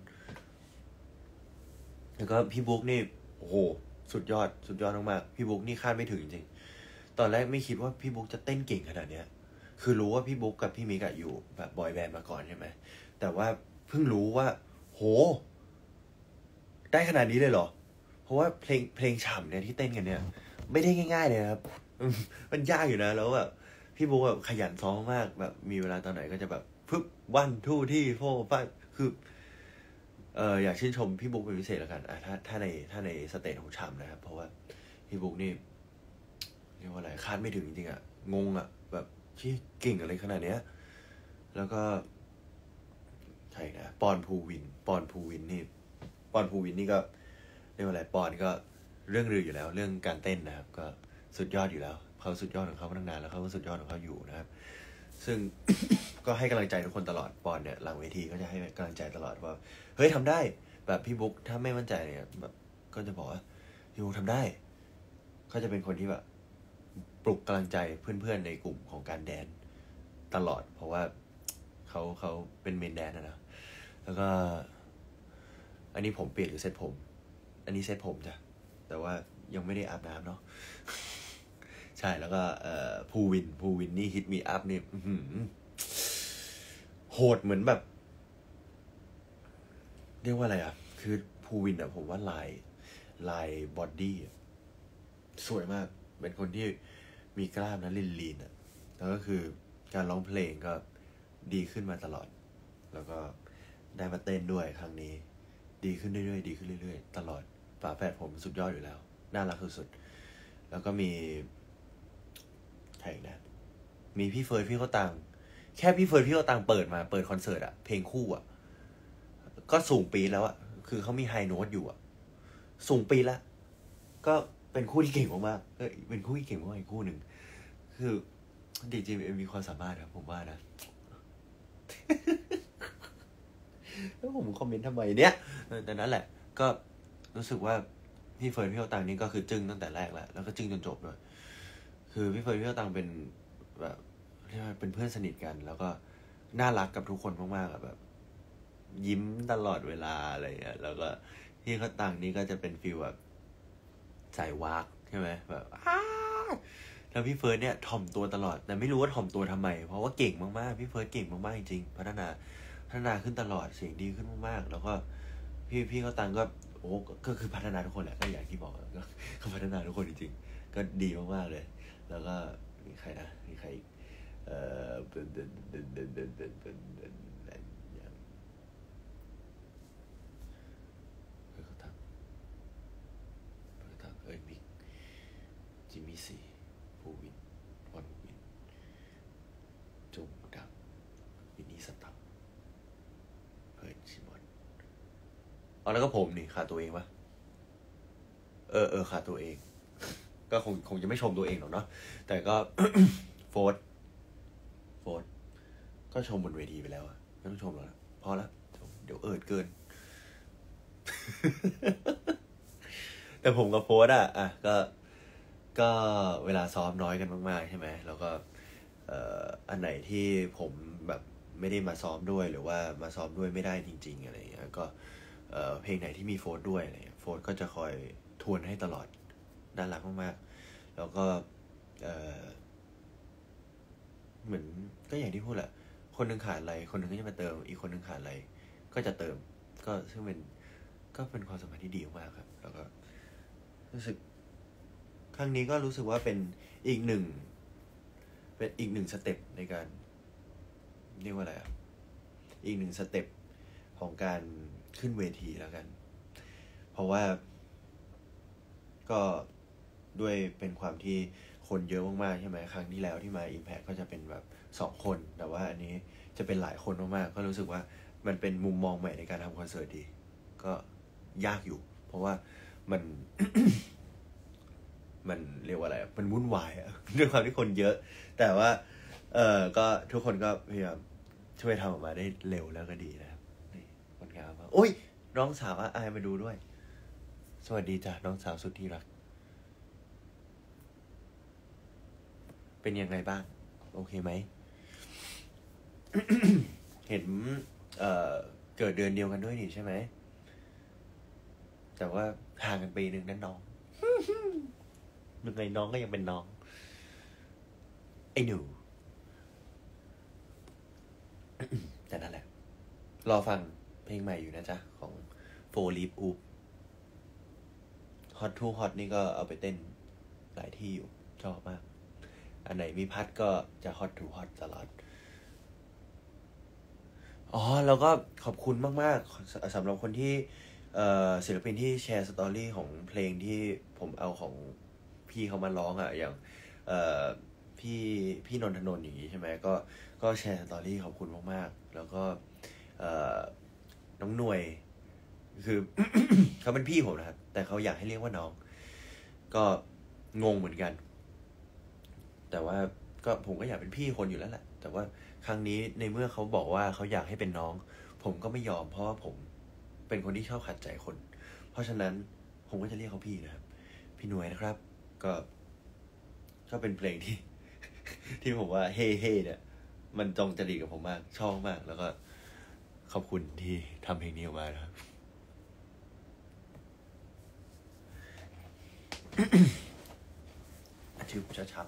[SPEAKER 1] แล้วก็พี่บุ๊กนี่โอ้โหสุดยอดสุดยอดมากๆพี่บุ๊กนี่คาดไม่ถึงจริงๆตอนแรกไม่คิดว่าพี่บุ๊กจะเต้นเก่งขนาดเนี้ยคือรู้ว่าพี่บุ๊กกับพี่มิกอยู่แบบบอยแบนด์มาก่อนใช่ไหมแต่ว่าเพิ่งรู้ว่าโหได้ขนาดนี้เลยเหรอเพราะว่าเพลงเพลงฉ่ำเนี่ยที่เต้นกันเนี่ยไม่ได้ง่ายๆเลยนะครับมันยากอยู่นะแล้วแบบพี่บุ๊กแบบขยันซ้อมมากแบบมีเวลาตอนไหนก็จะแบบปึ๊บวันทูที่โฟร์ไฟคือเอออยากชื่นชมพี่บุ๊กเป็นพิเศษแล้วกันอ่ะถ้าถ้าในถ้าในสเตจของฉ่ำนะครับเพราะว่าพี่บุ๊กนี่เรียกว่าอะไรคาดไม่ถึงจริงๆอ่ะงงอ่ะแบบที่เก่งอะไรขนาดเนี้ยแล้วก็ใช่นะปอนภูวินปอนภูวินนี่ปอนภูวินนี่ก็เรียกว่าอะไรปอนก็เรื่องลืออยู่แล้วเรื่องการเต้นนะครับก็สุดยอดอยู่แล้วเขาสุดยอดของเขามาตั้งนานแล้วเขาก็สุดยอดของเขาอยู่นะครับซึ่ง ก็ให้กำลังใจทุกคนตลอดปอนเนี่ยหลังเวทีก็จะให้กำลังใจตลอดว่าเฮ้ยทำได้แบบพี่บุ๊กถ้าไม่มั่นใจเนี่ยแบบก็จะบอกว่าพี่บุ๊กทำได้เขาจะเป็นคนที่แบบปลุกกำลังใจเพื่อนๆในกลุ่มของการแดนตลอดเพราะว่าเขาเขาเป็นเมนแดนนะนะแล้วก็อันนี้ผมเปลี่ยนหรือเซ็ตผมอันนี้เซ็ตผมจ้ะแต่ว่ายังไม่ได้อาบน้ำเนาะใช่แล้วก็เอ่อภูวินภูวินนี่ฮิตมีอัพนี่โหดเหมือนแบบเรียกว่าอะไรอ่ะคือภูวินอ่ะผมว่าลายลายบอดี้สวยมากเป็นคนที่มีกล้ามนะลีนลีนอ่ะแล้วก็คือการร้องเพลงก็ดีขึ้นมาตลอดแล้วก็ได้มาเต้นด้วยครั้งนี้ดีขึ้นเรื่อยๆดีขึ้นเรื่อยๆตลอดฝาแฝดผมสุดยอดอยู่แล้วน่ารักสุดๆแล้วก็มีใครนะมีพี่เฟิร์นพี่เขาตังแค่พี่เฟิร์นพี่เขาตังเปิดมาเปิดคอนเสิร์ตอะเพลงคู่อะก็สูงปีแล้วอะคือเขามีไฮโน้ตอยู่อะสูงปีแล้วก็เป็นคู่ที่เก่งมากๆเออเป็นคู่ที่เก่งมากอีกคู่หนึ่งคือดีเจมีความสามารถครับผมว่านะ แล้วผมคอมเมนต์ทำไมเนี้ยแต่นั้นแหละก็รู้สึกว่าพี่เฟิร์นพี่เขาตังนี่ก็คือจึ้งตั้งแต่แรกแล้วแล้วก็จึ้งจนจบด้วยคือพี่เฟิร์นพี่เขาตังเป็นแบบเรียกว่าเป็นเพื่อนสนิทกันแล้วก็น่ารักกับทุกคนมากๆแบบยิ้มตลอดเวลาอะไรเงี้ยแล้วก็พี่เขาตังนี่ก็จะเป็นฟีลแบบใส่วากใช่ไหมแบบแล้วพี่เฟิร์นเนี่ยถ่อมตัวตลอดแต่ไม่รู้ว่าถ่อมตัวทำไมเพราะว่าเก่งมากๆพี่เฟิร์นเก่งมากๆจริงๆพัฒนาพัฒนาขึ้นตลอดเสียงดีขึ้นมากๆแล้วก็พี่พี่เขาตังก็โอ้ก็คือพัฒนาทุกคนแหละก็อย่างที่บอกก็เขาพัฒนาทุกคนจริงๆก็ดีมากๆเลยแล้วก็มีใครนะมีใครเอ่อเป็นเป็นเป็นเป็นเป็นเป็นเป็นเป็นอย่างเฮ้ยเขาทำเขาทำเอ้ยมิกจิมมี่ซีภูวินวันวินจงดังวินนี่สตัมเฮ้ยชิมอนเอาแล้วก็ผมนี่ขาดตัวเองปะเออเออขาดตัวเองก็คงคงจะไม่ชมตัวเองหรอกเนาะแต่ก็ โฟร์ธโฟร์ธก็ชมบนเวทีไปแล้วอะไม่ต้องชมหรอกนะพอละเดี๋ยวเอิดเกิน แต่ผมกับโฟร์ธอะอ่ะก็ก็เวลาซ้อมน้อยกันมากๆใช่ไหมแล้วก็เอ่ออันไหนที่ผมแบบไม่ได้มาซ้อมด้วยหรือว่ามาซ้อมด้วยไม่ได้จริงๆอะไรอย่างเงี้ยก็เอ่อเพลงไหนที่มีโฟร์ธด้วยอะไรเงี้ยโฟร์ธก็จะคอยทวนให้ตลอดน่ารักมากๆแล้วก็เอ่อเหมือนก็อย่างที่พูดแหละคนนึงขาดอะไรคนนึงก็จะมาเติมอีกคนนึงขาดอะไรก็จะเติมก็ซึ่งเป็นก็เป็นความสัมพันธ์ที่ดีมากครับแล้วก็รู้สึกครั้งนี้ก็รู้สึกว่าเป็นอีกหนึ่งเป็นอีกหนึ่งสเต็ปในการเรียกว่าอะไรอ่ะอีกหนึ่งสเต็ปของการขึ้นเวทีแล้วกันเพราะว่าก็ด้วยเป็นความที่คนเยอะมากๆใช่ไหมครั้งที่แล้วที่มา Impact ก็จะเป็นแบบสองคนแต่ว่าอันนี้จะเป็นหลายคนมากๆก็รู้สึกว่ามันเป็นมุมมองใหม่ในการทำคอนเสิร์ตดีก็ยากอยู่เพราะว่ามัน มันเรียกว่าอะไรมันวุ่นวายอะด้วยความที่คนเยอะแต่ว่า เออก็ทุกคนก็พยายามช่วยทำออกมาได้เร็วแล้วก็ดีนะครับนี่คนงามมากโอ้ยน้องสาวอายมาดูด้วยสวัสดีจ้ะน้องสาวสุดที่รักเป็นยังไงบ้างโอเคไหม เห็นเอ่อเกิดเดือนเดียวกันด้วยนี่ใช่ไหมแต่ว่าห่างกันปีหนึ่งนั่นน้องยังไงน้องก็ยังเป็นน้องไอ้หนู แต่นั่นแหละรอฟังเพลงใหม่อยู่นะจ๊ะของโฟลีฟอูปฮอตทูฮอตนี่ก็เอาไปเต้นหลายที่อยู่ชอบมากอันไหนมีพัดก็จะฮอตทูฮอตตลอดอ๋อแล้วก็ขอบคุณมากๆสำหรับคนที่ศิลปินที่แชร์สตอรี่ของเพลงที่ผมเอาของพี่เขามาร้องอ่ะอย่างพี่พี่นนทนนท์อย่างนี้ใช่ไหมก็ก็แชร์สตอรี่ขอบคุณมากๆแล้วก็น้องหน่วยคือ เขาเป็นพี่ผมนะครับแต่เขาอยากให้เรียกว่าน้องก็งงเหมือนกันแต่ว่าก็ผมก็อยากเป็นพี่คนอยู่แล้วแหละแต่ว่าครั้งนี้ในเมื่อเขาบอกว่าเขาอยากให้เป็นน้องผมก็ไม่ยอมเพราะว่าผมเป็นคนที่ชอบขัดใจคนเพราะฉะนั้นผมก็จะเรียกเขาพี่นะครับพี่หน่วยนะครับก็ก็เป็นเพลงที่ ที่ผมว่าเฮ่เฮ่เนี่ยมันจงจริตกับผมมากชอบมากแล้วก็ขอบคุณที่ทำเพลงนี้ออกมานะครับ ชิบชับ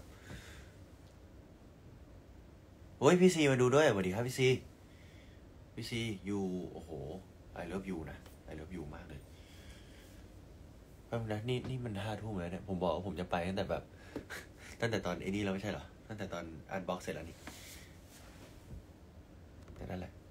[SPEAKER 1] โอ้ยพี่ซีมาดูด้วยสวัสดีครับพี่ซีพี่ซียูโอ้โห I love you นะ I love you มากเลยแป๊บนะนี่นี่มันห้าทุ่มแล้วเนี่ยผมบอกว่าผมจะไปตั้งแต่แบบ ตั้งแต่ตอนไอ้นี่แล้วไม่ใช่เหรอตั้งแต่ตอนอันบ็อกเสร็จแล้วนี่แต่นั่นแหละ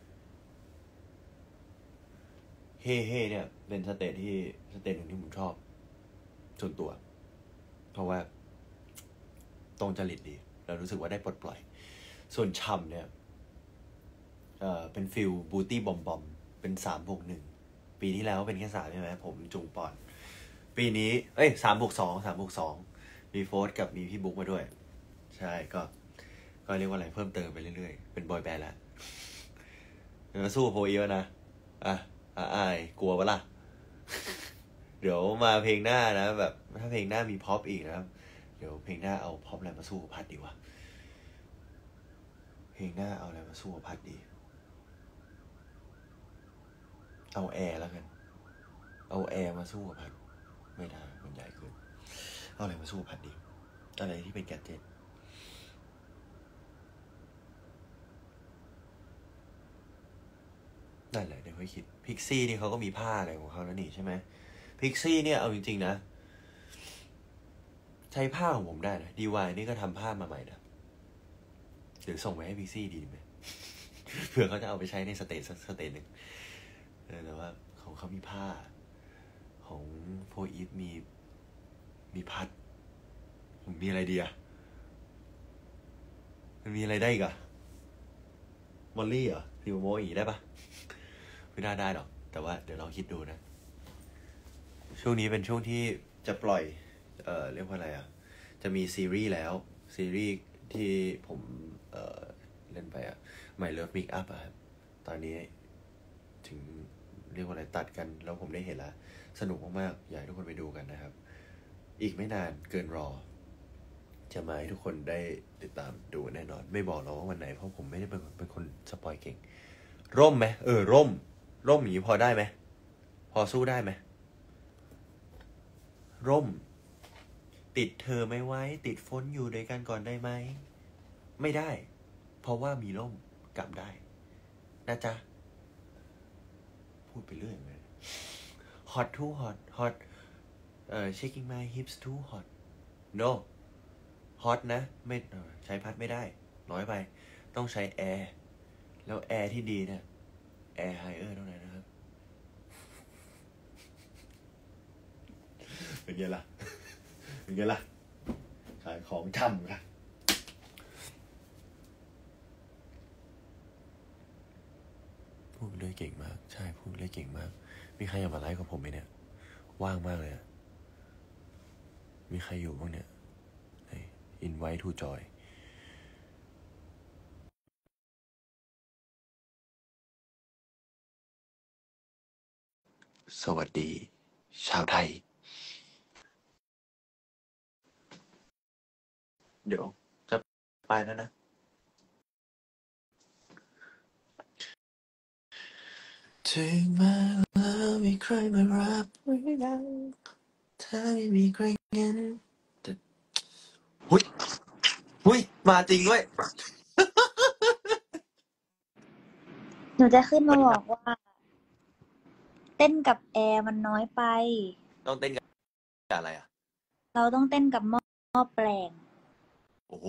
[SPEAKER 1] เฮ่เฮ่เนี่ยเป็นสเตจที่สเตจหนึ่งที่ผมชอบส่วนตัวเพราะว่าตรงจริตดีเรารู้สึกว่าได้ปลดปล่อยส่วนช่ำเนี่ยเอ่อเป็นฟิลบูตี้บอมบอมเป็นสามบวกหนึ่งปีที่แล้วเป็นแค่สามใช่ไหมผมจุงปอนปีนี้เอ้ยสามบวกสองสามบวกสองมีโฟร์กับมีพี่บุ๊กมาด้วยใช่ก็ก็เรียกว่าอะไรเพิ่มเติมไปเรื่อยๆเป็นบอยแบนด์แล้วมาสู้โพอีวนะอ่ะอ่ะอายกลัวปะล่ะ เดี๋ยวมาเพลงหน้านะแบบถ้าเพลงหน้ามีพ็อปอีกนะครับเดี๋ยวเพลงหน้าเอาพ็อปอะไรมาสู้พัดดีวะเพลงหน้าเอาอะไรมาสู้พัดดีเอาแอร์แล้วกันเอาแอร์มาสู้กับพัดไม่ได้มันใหญ่เกินเอาอะไรมาสู้พัดดีอะไรที่เป็นแกดเจ็ตนั่นแหละเดี๋ยวค่อยคิดพิกซี่นี่เขาก็มีผ้าอะไรของเขาแล้วนี่ใช่ไหมพิกซี่เนี่ยเอาจริงๆนะใช้ผ้าของผมได้นะดีวายนี่ก็ทำผ้ามาใหม่นะเดี๋ยวส่งไปให้พิกซี่ดีไหม เผื่อเขาจะเอาไปใช้ในสเตจสเตจหนึ่งแต่ว่าของเขามีผ้าของโฟอีฟมีมีพัดผมมีอะไรดีอะมันมีอะไรได้อีกอะมอลลี่เหรอซิวโมอีได้ปะไม่น่าได้หรอกแต่ว่าเดี๋ยวลองคิดดูนะช่วงนี้เป็นช่วงที่จะปล่อยเอ่อเรียกว่าอะไรอะจะมีซีรีส์แล้วซีรีส์ที่ผมเอ่อเล่นไปอะ My Love Mix Up อะครับตอนนี้ถึงเรียกว่าอะไรตัดกันแล้วผมได้เห็นแล้วสนุกมากๆอยากให้ทุกคนไปดูกันนะครับอีกไม่นานเกินรอจะมาให้ทุกคนได้ติดตามดูแน่นอนไม่บอกหรอกว่าวันไหนเพราะผมไม่ได้เป็นเป็นคนสปอยเก่งร่มไหมเออร่มร่มอย่างนี้พอได้ไหมพอสู้ได้ไหมร่มติดเธอไม่ไว้ติดฝนอยู่ด้วยกันก่อนได้ไหมไม่ได้เพราะว่ามีร่มกลับได้นะจ๊ะพูดไปเรื่อยเลย hot too hot hot เอ่อ shaking my hips too hot no hot นะไม่ใช้พัดไม่ได้น้อยไปต้องใช้แอร์แล้วแอร์ที่ดีเนี่ยแอร์ไฮเออร์เท่านั้นนะครับเป็นไงล่ะเป็นไงล่ะขายของช่ำค่ะพูดเรื่อยเก่งมากใช่พูดเรื่อยเก่งมากมีใครอยากมาไลฟ์กับผมไหมเนี่ยว่างมากเลยอะมีใครอยู่บ้างเนี่ย invite to joy สวัสดี ชาวไทย เดี๋ยวจะไปแล้วนะ ถึงแม้แล้วมีใครมารับไว้ดังถ้าไม่มีใครงั้นแต่หุยหุยมาจริงด้วย
[SPEAKER 2] หนูจะขึ้นมาบอกว่า เต้นกับแอร์มันน้อยไป
[SPEAKER 1] ต้องเต้นกับอะไรอ่ะ
[SPEAKER 2] เราต้องเต้นกับหม้อแปลง
[SPEAKER 1] โอ้โห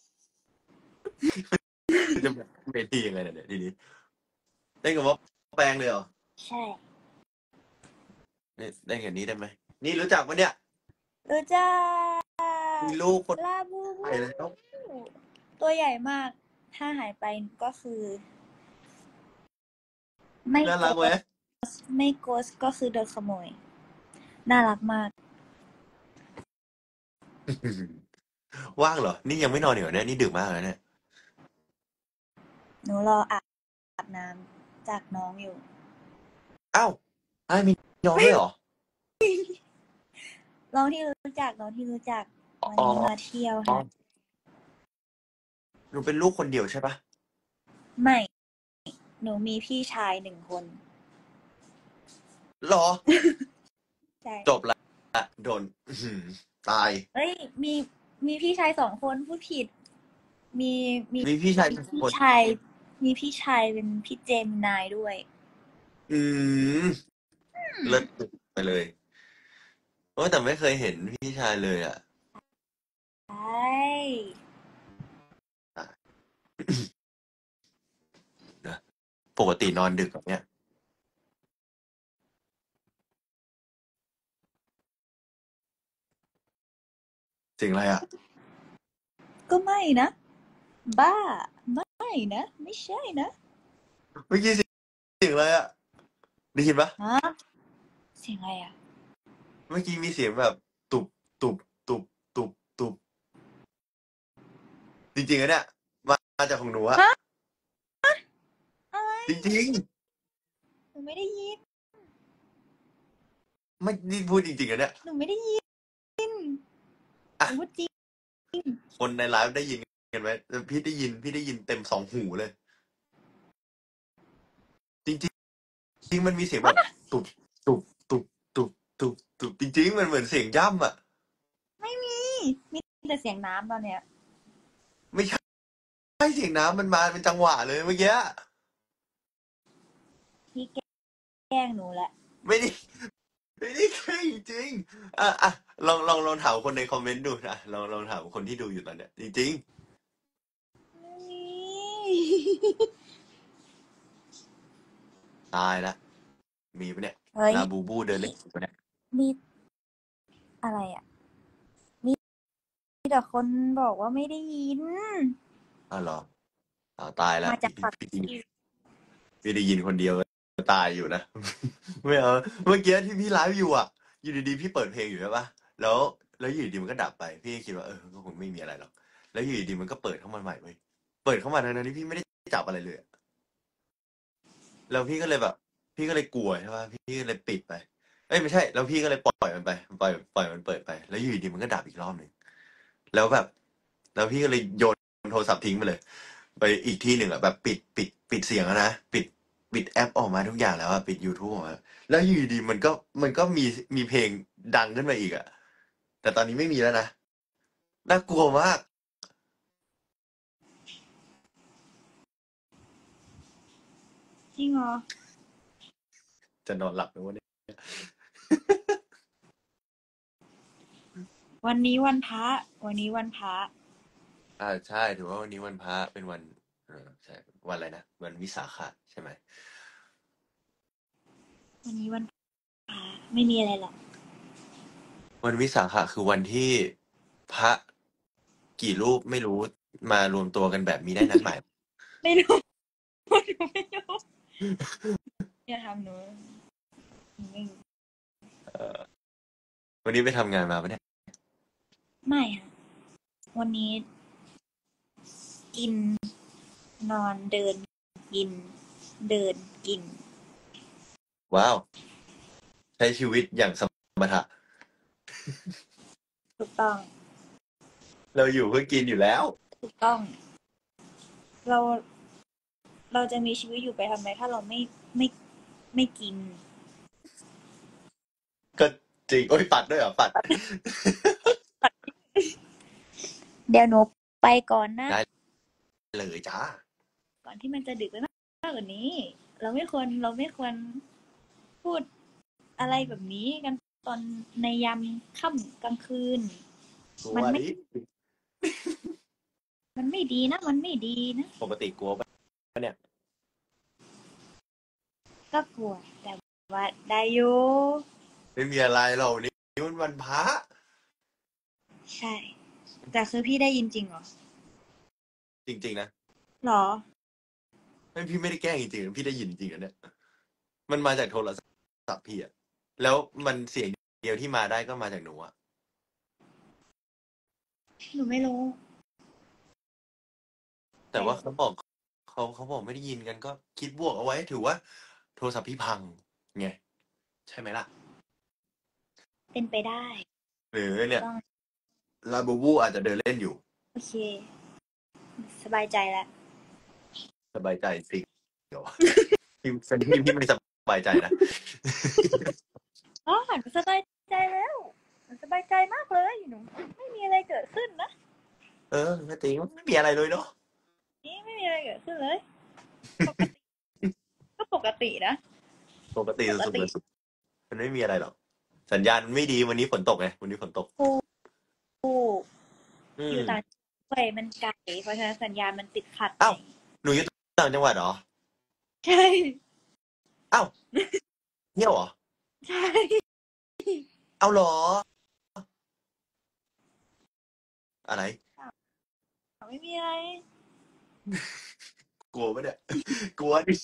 [SPEAKER 1] จะเวทียังไงเนี่ยทีนี้เต้นกับว่าแปลงเลยเหรอ
[SPEAKER 2] ใช่
[SPEAKER 1] นี่เต้นกับนี้ได้ไหม นี่รู้จักปะเนี่ย
[SPEAKER 2] รู้จัก
[SPEAKER 1] มีลูกคน
[SPEAKER 2] ลาบูบู
[SPEAKER 1] ใหญ่แล้ว
[SPEAKER 2] ตัวใหญ่มาก ถ้าหายไปก็คือ ไม่
[SPEAKER 1] น่ารักไหม
[SPEAKER 2] ไม่โกสก็คือโดนขโมย น่ารักมาก
[SPEAKER 1] ว่างเหรอ นี่ยังไม่นอนอยู่เนี่ย นี่ดึกมากแล้วเนี่ย
[SPEAKER 2] หนูรออาบน้ำจากน้องอยู่
[SPEAKER 1] อ้าวไอ้มีน้องด้วยเหรอ
[SPEAKER 2] น้องที่รู้จักน้องที่รู้จัก
[SPEAKER 1] อ๋
[SPEAKER 2] วัน
[SPEAKER 1] อ
[SPEAKER 2] นี้มาเที่ยวค่ะ
[SPEAKER 1] หนูเป็นลูกคนเดียวใช่ปะ
[SPEAKER 2] ไม่ หนูมีพี่ชายหนึ่งคน
[SPEAKER 1] หรอ
[SPEAKER 2] ใช่
[SPEAKER 1] จบละโดนอื้อหือตาย
[SPEAKER 2] เอ้ย มี มีพี่ชายสองคนพูดผิด มี มี
[SPEAKER 1] มีพี่ชาย
[SPEAKER 2] มี
[SPEAKER 1] กี่
[SPEAKER 2] พี่
[SPEAKER 1] คน
[SPEAKER 2] ชาย มีพี่ชายเป็นพี่เจมินายด้วย
[SPEAKER 1] อืมเลิศไปเลยโอ้ยแต่ไม่เคยเห็นพี่ชายเลยอ่ะ
[SPEAKER 2] ใช่
[SPEAKER 1] นะปกตินอนดึกแบบเนี้ยเสียงอะไรอ่ะ
[SPEAKER 2] ก็ไม่นะ บ้า ไม่นะ ไม่ใช่นะ
[SPEAKER 1] เมื่อกี้เสียงเสียงอะไรอ่ะ ได้ยินปะ
[SPEAKER 2] ฮะ เสียงอะไรอ่ะ
[SPEAKER 1] เมื่อกี้มีเสียงแบบตุบตุบตุบตุบตุบจริงๆอะเนี่ยมามาจากของหนูอะ
[SPEAKER 2] ฮะ อะไร
[SPEAKER 1] จริง
[SPEAKER 2] หนูไม่ได้ยิน
[SPEAKER 1] ๆไม่นี่พูดจริงๆอะเนี่ย
[SPEAKER 2] หนูไม่ได้ยิน
[SPEAKER 1] อ่ะ
[SPEAKER 2] หนูพูดจริง
[SPEAKER 1] คนในไลฟ์ได้ยินกันไหมแต่พี่ได้ยินพี่ได้ยินเต็มสองหูเลย จริงๆจริงมันมีเสียงแบบตุบตุบตุบตุบตุบตุบจริงๆมันเหมือนเสียงย่ำอ่ะ
[SPEAKER 2] ไม่มี มีแต่เสียงน้ำตอนเนี้ย
[SPEAKER 1] ไม่ใช่เสียงน้ำมันมาเป็นจังหวะเลยเมื่อกี้
[SPEAKER 2] พี่แกล้งหนูแหละ
[SPEAKER 1] ไม่ได้ไม่ได้แค่จริงๆอ่ะอ่ะลองลองลองถามคนในคอมเมนต์ดูนะลองลองถามคนที่ดูอยู่ตอนเนี้ยจริง
[SPEAKER 2] ไม่มี
[SPEAKER 1] ๆตายละมีปะเนี่ย
[SPEAKER 2] เฮ้ย
[SPEAKER 1] ลาบูบูเดินเล่นอยู่ปะเนี่ย
[SPEAKER 2] มีอะไรอ่ะ มีแต่คนบอกว่าไม่ได้ยิน
[SPEAKER 1] อ้าวเหรออ้าวตายละ
[SPEAKER 2] มาจาก
[SPEAKER 1] พี่
[SPEAKER 2] ฝั่ง
[SPEAKER 1] พี่
[SPEAKER 2] ที่
[SPEAKER 1] พี่ได้ยินคนเดียวตายอยู่นะ ไม่เอาเมื่อกี้ที่พี่ไลฟ์อยู่อ่ะ อยู่ดีๆพี่เปิดเพลงอยู่ใช่ปะแล้วแล้วอยู่ดีๆมันก็ดับไป พี่ก็คิดว่าเออก็คงไม่มีอะไรหรอกแล้วอยู่ดีๆมันก็เปิดเข้ามาใหม่เว้ยเปิดเข้ามาทั้งๆที่พี่ไม่ได้จับอะไรเลยอะแล้วพี่ก็เลยแบบ พี่ก็เลยกลัวใช่ปะพี่ก็เลยปิดไป เอ้ยไม่ใช่ แล้วพี่ก็เลยปล่อยมันไปปล่อยปล่อยมันเปิดไป แล้วอยู่ดีๆมันก็ดับอีกรอบหนึ่งแล้วแบบ แล้วพี่ก็เลยโยนโทรศัพท์ทิ้งไปเลย ไปอีกที่หนึ่งอะแบบปิดปิดปิดเสียงแล้วนะปิดปิดแอปออกมาทุกอย่างแล้วอะปิด YouTube ออกมาแล้วอยู่ดีๆมันก็มันก็มีมีเพลงดังขึ้นมาอีกอะแต่ตอนนี้ไม่มีแล้วนะน่ากลัวมาก
[SPEAKER 2] จริงเหรอ
[SPEAKER 1] จะนอนหลับไหมวะเนี่ย
[SPEAKER 2] วันนี้วันพระ วันนี้วันพระ
[SPEAKER 1] อ่าใช่ถือว่าวันนี้วันพระเป็นวันเออใช่วันอะไรนะวันวิสาขะใช่ไหม
[SPEAKER 2] วันนี้วันพระ ไม่มีอะไรหรอก
[SPEAKER 1] วันวิสาขะคือวันที่พระกี่รูปไม่รู้มารวมตัวกันแบบมีได้นัดหมาย
[SPEAKER 2] ไม่รู้ หนูไม่รู้อย่าทำหนูหนูไม่รู้
[SPEAKER 1] เออวันนี้ไปทำงานมาปะเนี่ย
[SPEAKER 2] ไม่ค่ะ วันนี้ กิน นอน เดิน กิน เดิน กิน
[SPEAKER 1] ว้าว ใช้ชีวิตอย่างสมถะ
[SPEAKER 2] ถูกต้อง
[SPEAKER 1] เราอยู่เพื่อกินอยู่แล้ว
[SPEAKER 2] ถูกต้อง เรา เราจะมีชีวิตอยู่ไปทำไม ถ้าเราไม่ ไม่ ไม่กิน
[SPEAKER 1] ก็จริง โอ๊ย ปัดด้วยเหรอ ปัด
[SPEAKER 2] เดี๋ยวหนูไปก่อนนะ
[SPEAKER 1] ได้เลยจ้า
[SPEAKER 2] ก่อนที่มันจะดึกไปมากกว่านี้ เราไม่ควร เราไม่ควรพูดอะไรแบบนี้กันตอนในยามค่ำกลางคืน
[SPEAKER 1] กลั
[SPEAKER 2] มัน
[SPEAKER 1] ว
[SPEAKER 2] ไม่
[SPEAKER 1] ดิ
[SPEAKER 2] มันไม่ดีนะ มันไม่ดีนะ
[SPEAKER 1] ปกติกลัวปะเนี่ย
[SPEAKER 2] ก็กลัว แต่ว่าได้อยู่
[SPEAKER 1] ไม่มีอะไรหรอกวันนี้มันวันพระ
[SPEAKER 2] ใช่ แต่คือพี่ได้ยินจริงเหรอ?
[SPEAKER 1] จริง ๆ นะ
[SPEAKER 2] เหรอ?
[SPEAKER 1] ไม่ พี่ไม่ได้แกล้งจริง ๆ พี่ได้ยินจริง ๆ นะเนี่ย มันมาจากโทรศัพท์พี่อะ แล้วมันเสียงเดียวที่มาได้ก็มาจากหนูอะ
[SPEAKER 2] หนูไม่รู้
[SPEAKER 1] แต่ว่าเขาบอก เขา เขาบอกไม่ได้ยินกัน ก็คิดบวกเอาไว้ ถือว่าโทรศัพท์พี่พังไง ใช่ไหมล่ะ?
[SPEAKER 2] เป็นไปได้
[SPEAKER 1] หรือเนี่ย
[SPEAKER 2] ต้อง
[SPEAKER 1] Labubu อาจจะเดินเล่นอยู่
[SPEAKER 2] โอเค สบายใจแล้ว
[SPEAKER 1] สบายใจสิ เดี๋ยว พี่ เป็นพี่ พี่ไม่สบายใจนะ
[SPEAKER 2] อ๋อ หนูสบายใจแล้ว หนูสบายใจมากเลย หนูไม่มีอะไรเกิดขึ้นนะ
[SPEAKER 1] เออ ก็จริง ไม่มีอะไรเลยเนาะ
[SPEAKER 2] นี่ไม่มีอะไรเกิดขึ้นเลย ปกติ ก็ปกตินะ
[SPEAKER 1] ปกติ
[SPEAKER 2] ปก
[SPEAKER 1] สุด
[SPEAKER 2] ติ
[SPEAKER 1] ๆ เลย มันไม่มีอะไรหรอก สัญญาณมันไม่ดี วันนี้ฝนตกไง วันนี้ฝนตก
[SPEAKER 2] ถูก ถูก
[SPEAKER 1] อื
[SPEAKER 2] อยู่ต่าง
[SPEAKER 1] ม
[SPEAKER 2] ด้วย มันไกล เพราะฉะนั้นสัญญาณมันติดขัด
[SPEAKER 1] อ้าว หนูอยู่ ต่างจังหวัดเหรอ?
[SPEAKER 2] ใช่
[SPEAKER 1] อ้าว เที่ยวเหรอ?
[SPEAKER 2] ใช่
[SPEAKER 1] อ้าว เหรอ? อะไร?
[SPEAKER 2] อ้าว ไม่มีอะไร
[SPEAKER 1] กลัวเปล่าเนี่ย? กลัว ดิ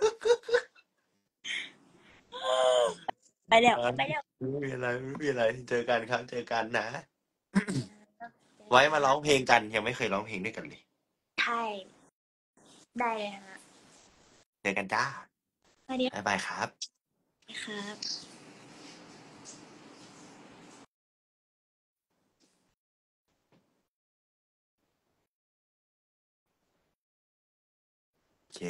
[SPEAKER 2] ไปแล้ว ไปแล้ว
[SPEAKER 1] ไม่มีอะไร ไม่มีอะไร เจอกันครับ เจอกันนะ
[SPEAKER 2] เจอกัน
[SPEAKER 1] ไว้มาร้องเพลงกัน ยังไม่เคยร้องเพลงด้วยกันเลย
[SPEAKER 2] ใช่ ได้เลยค่ะ
[SPEAKER 1] เจอกันจ้า
[SPEAKER 2] สวัสดี
[SPEAKER 1] บ๊ายบายครับ
[SPEAKER 2] ครับ
[SPEAKER 1] โอเค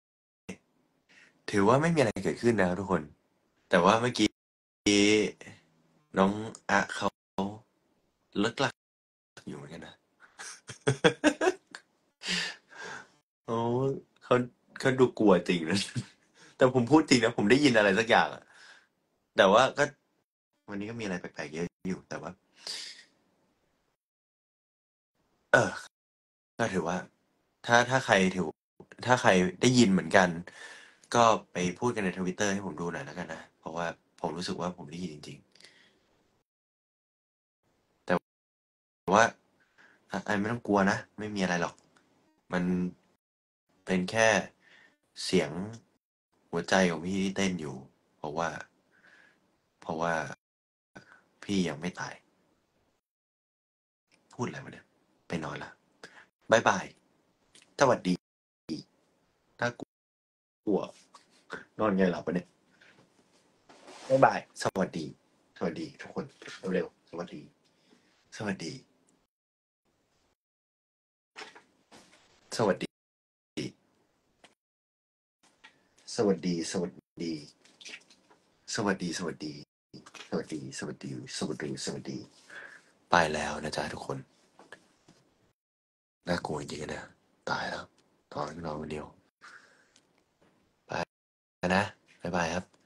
[SPEAKER 1] ถือว่าไม่มีอะไรเกิดขึ้นนะครับทุกคน แต่ว่าเมื่อกี้ น้องอะ เขา เลิกลัก อยู่เหมือนกันนะ อ๋อ เขา เขาดูกลัวจริง นะ แต่ผมพูดจริงนะ ผมได้ยินอะไรสักอย่างอะ แต่ว่าก็ วันนี้ก็มีอะไรแปลก ๆ เยอะอยู่ แต่ว่า เออ ก็ถือว่า ถ้า ถ้าใครถือ ถ้าใครได้ยินเหมือนกัน ก็ไปพูดกันใน Twitter ให้ผมดูหน่อยแล้วกันนะ เพราะว่าผมรู้สึกว่าผมได้ยินจริง ๆ แต่ ว่า อ ไอไม่ต้องกลัวนะ ไม่มีอะไรหรอก มันเป็นแค่เสียงหัวใจของพี่ที่เต้นอยู่ เพราะว่า เพราะว่า พี่ยังไม่ตาย พูดอะไรวะเนี่ย ไปนอนแล้ว บ๊ายบาย สวัสดี น่ากลัว นอนไงหลับวะเนี่ย บ๊ายบาย สวัสดี สวัสดีทุกคน เร็ว ๆ สวัสดี สวัสดี สวัสดี สวัสดี สวัสดี สวัสดี สวัสดี สวัสดี สวัสดี สวัสดี สวัสดี ไปแล้วนะจ๊ะทุกคน น่ากลัวจริง ๆ นะ ตายแล้ว นอน นอนคนเดียว ไป นะ บ๊ายบายครับ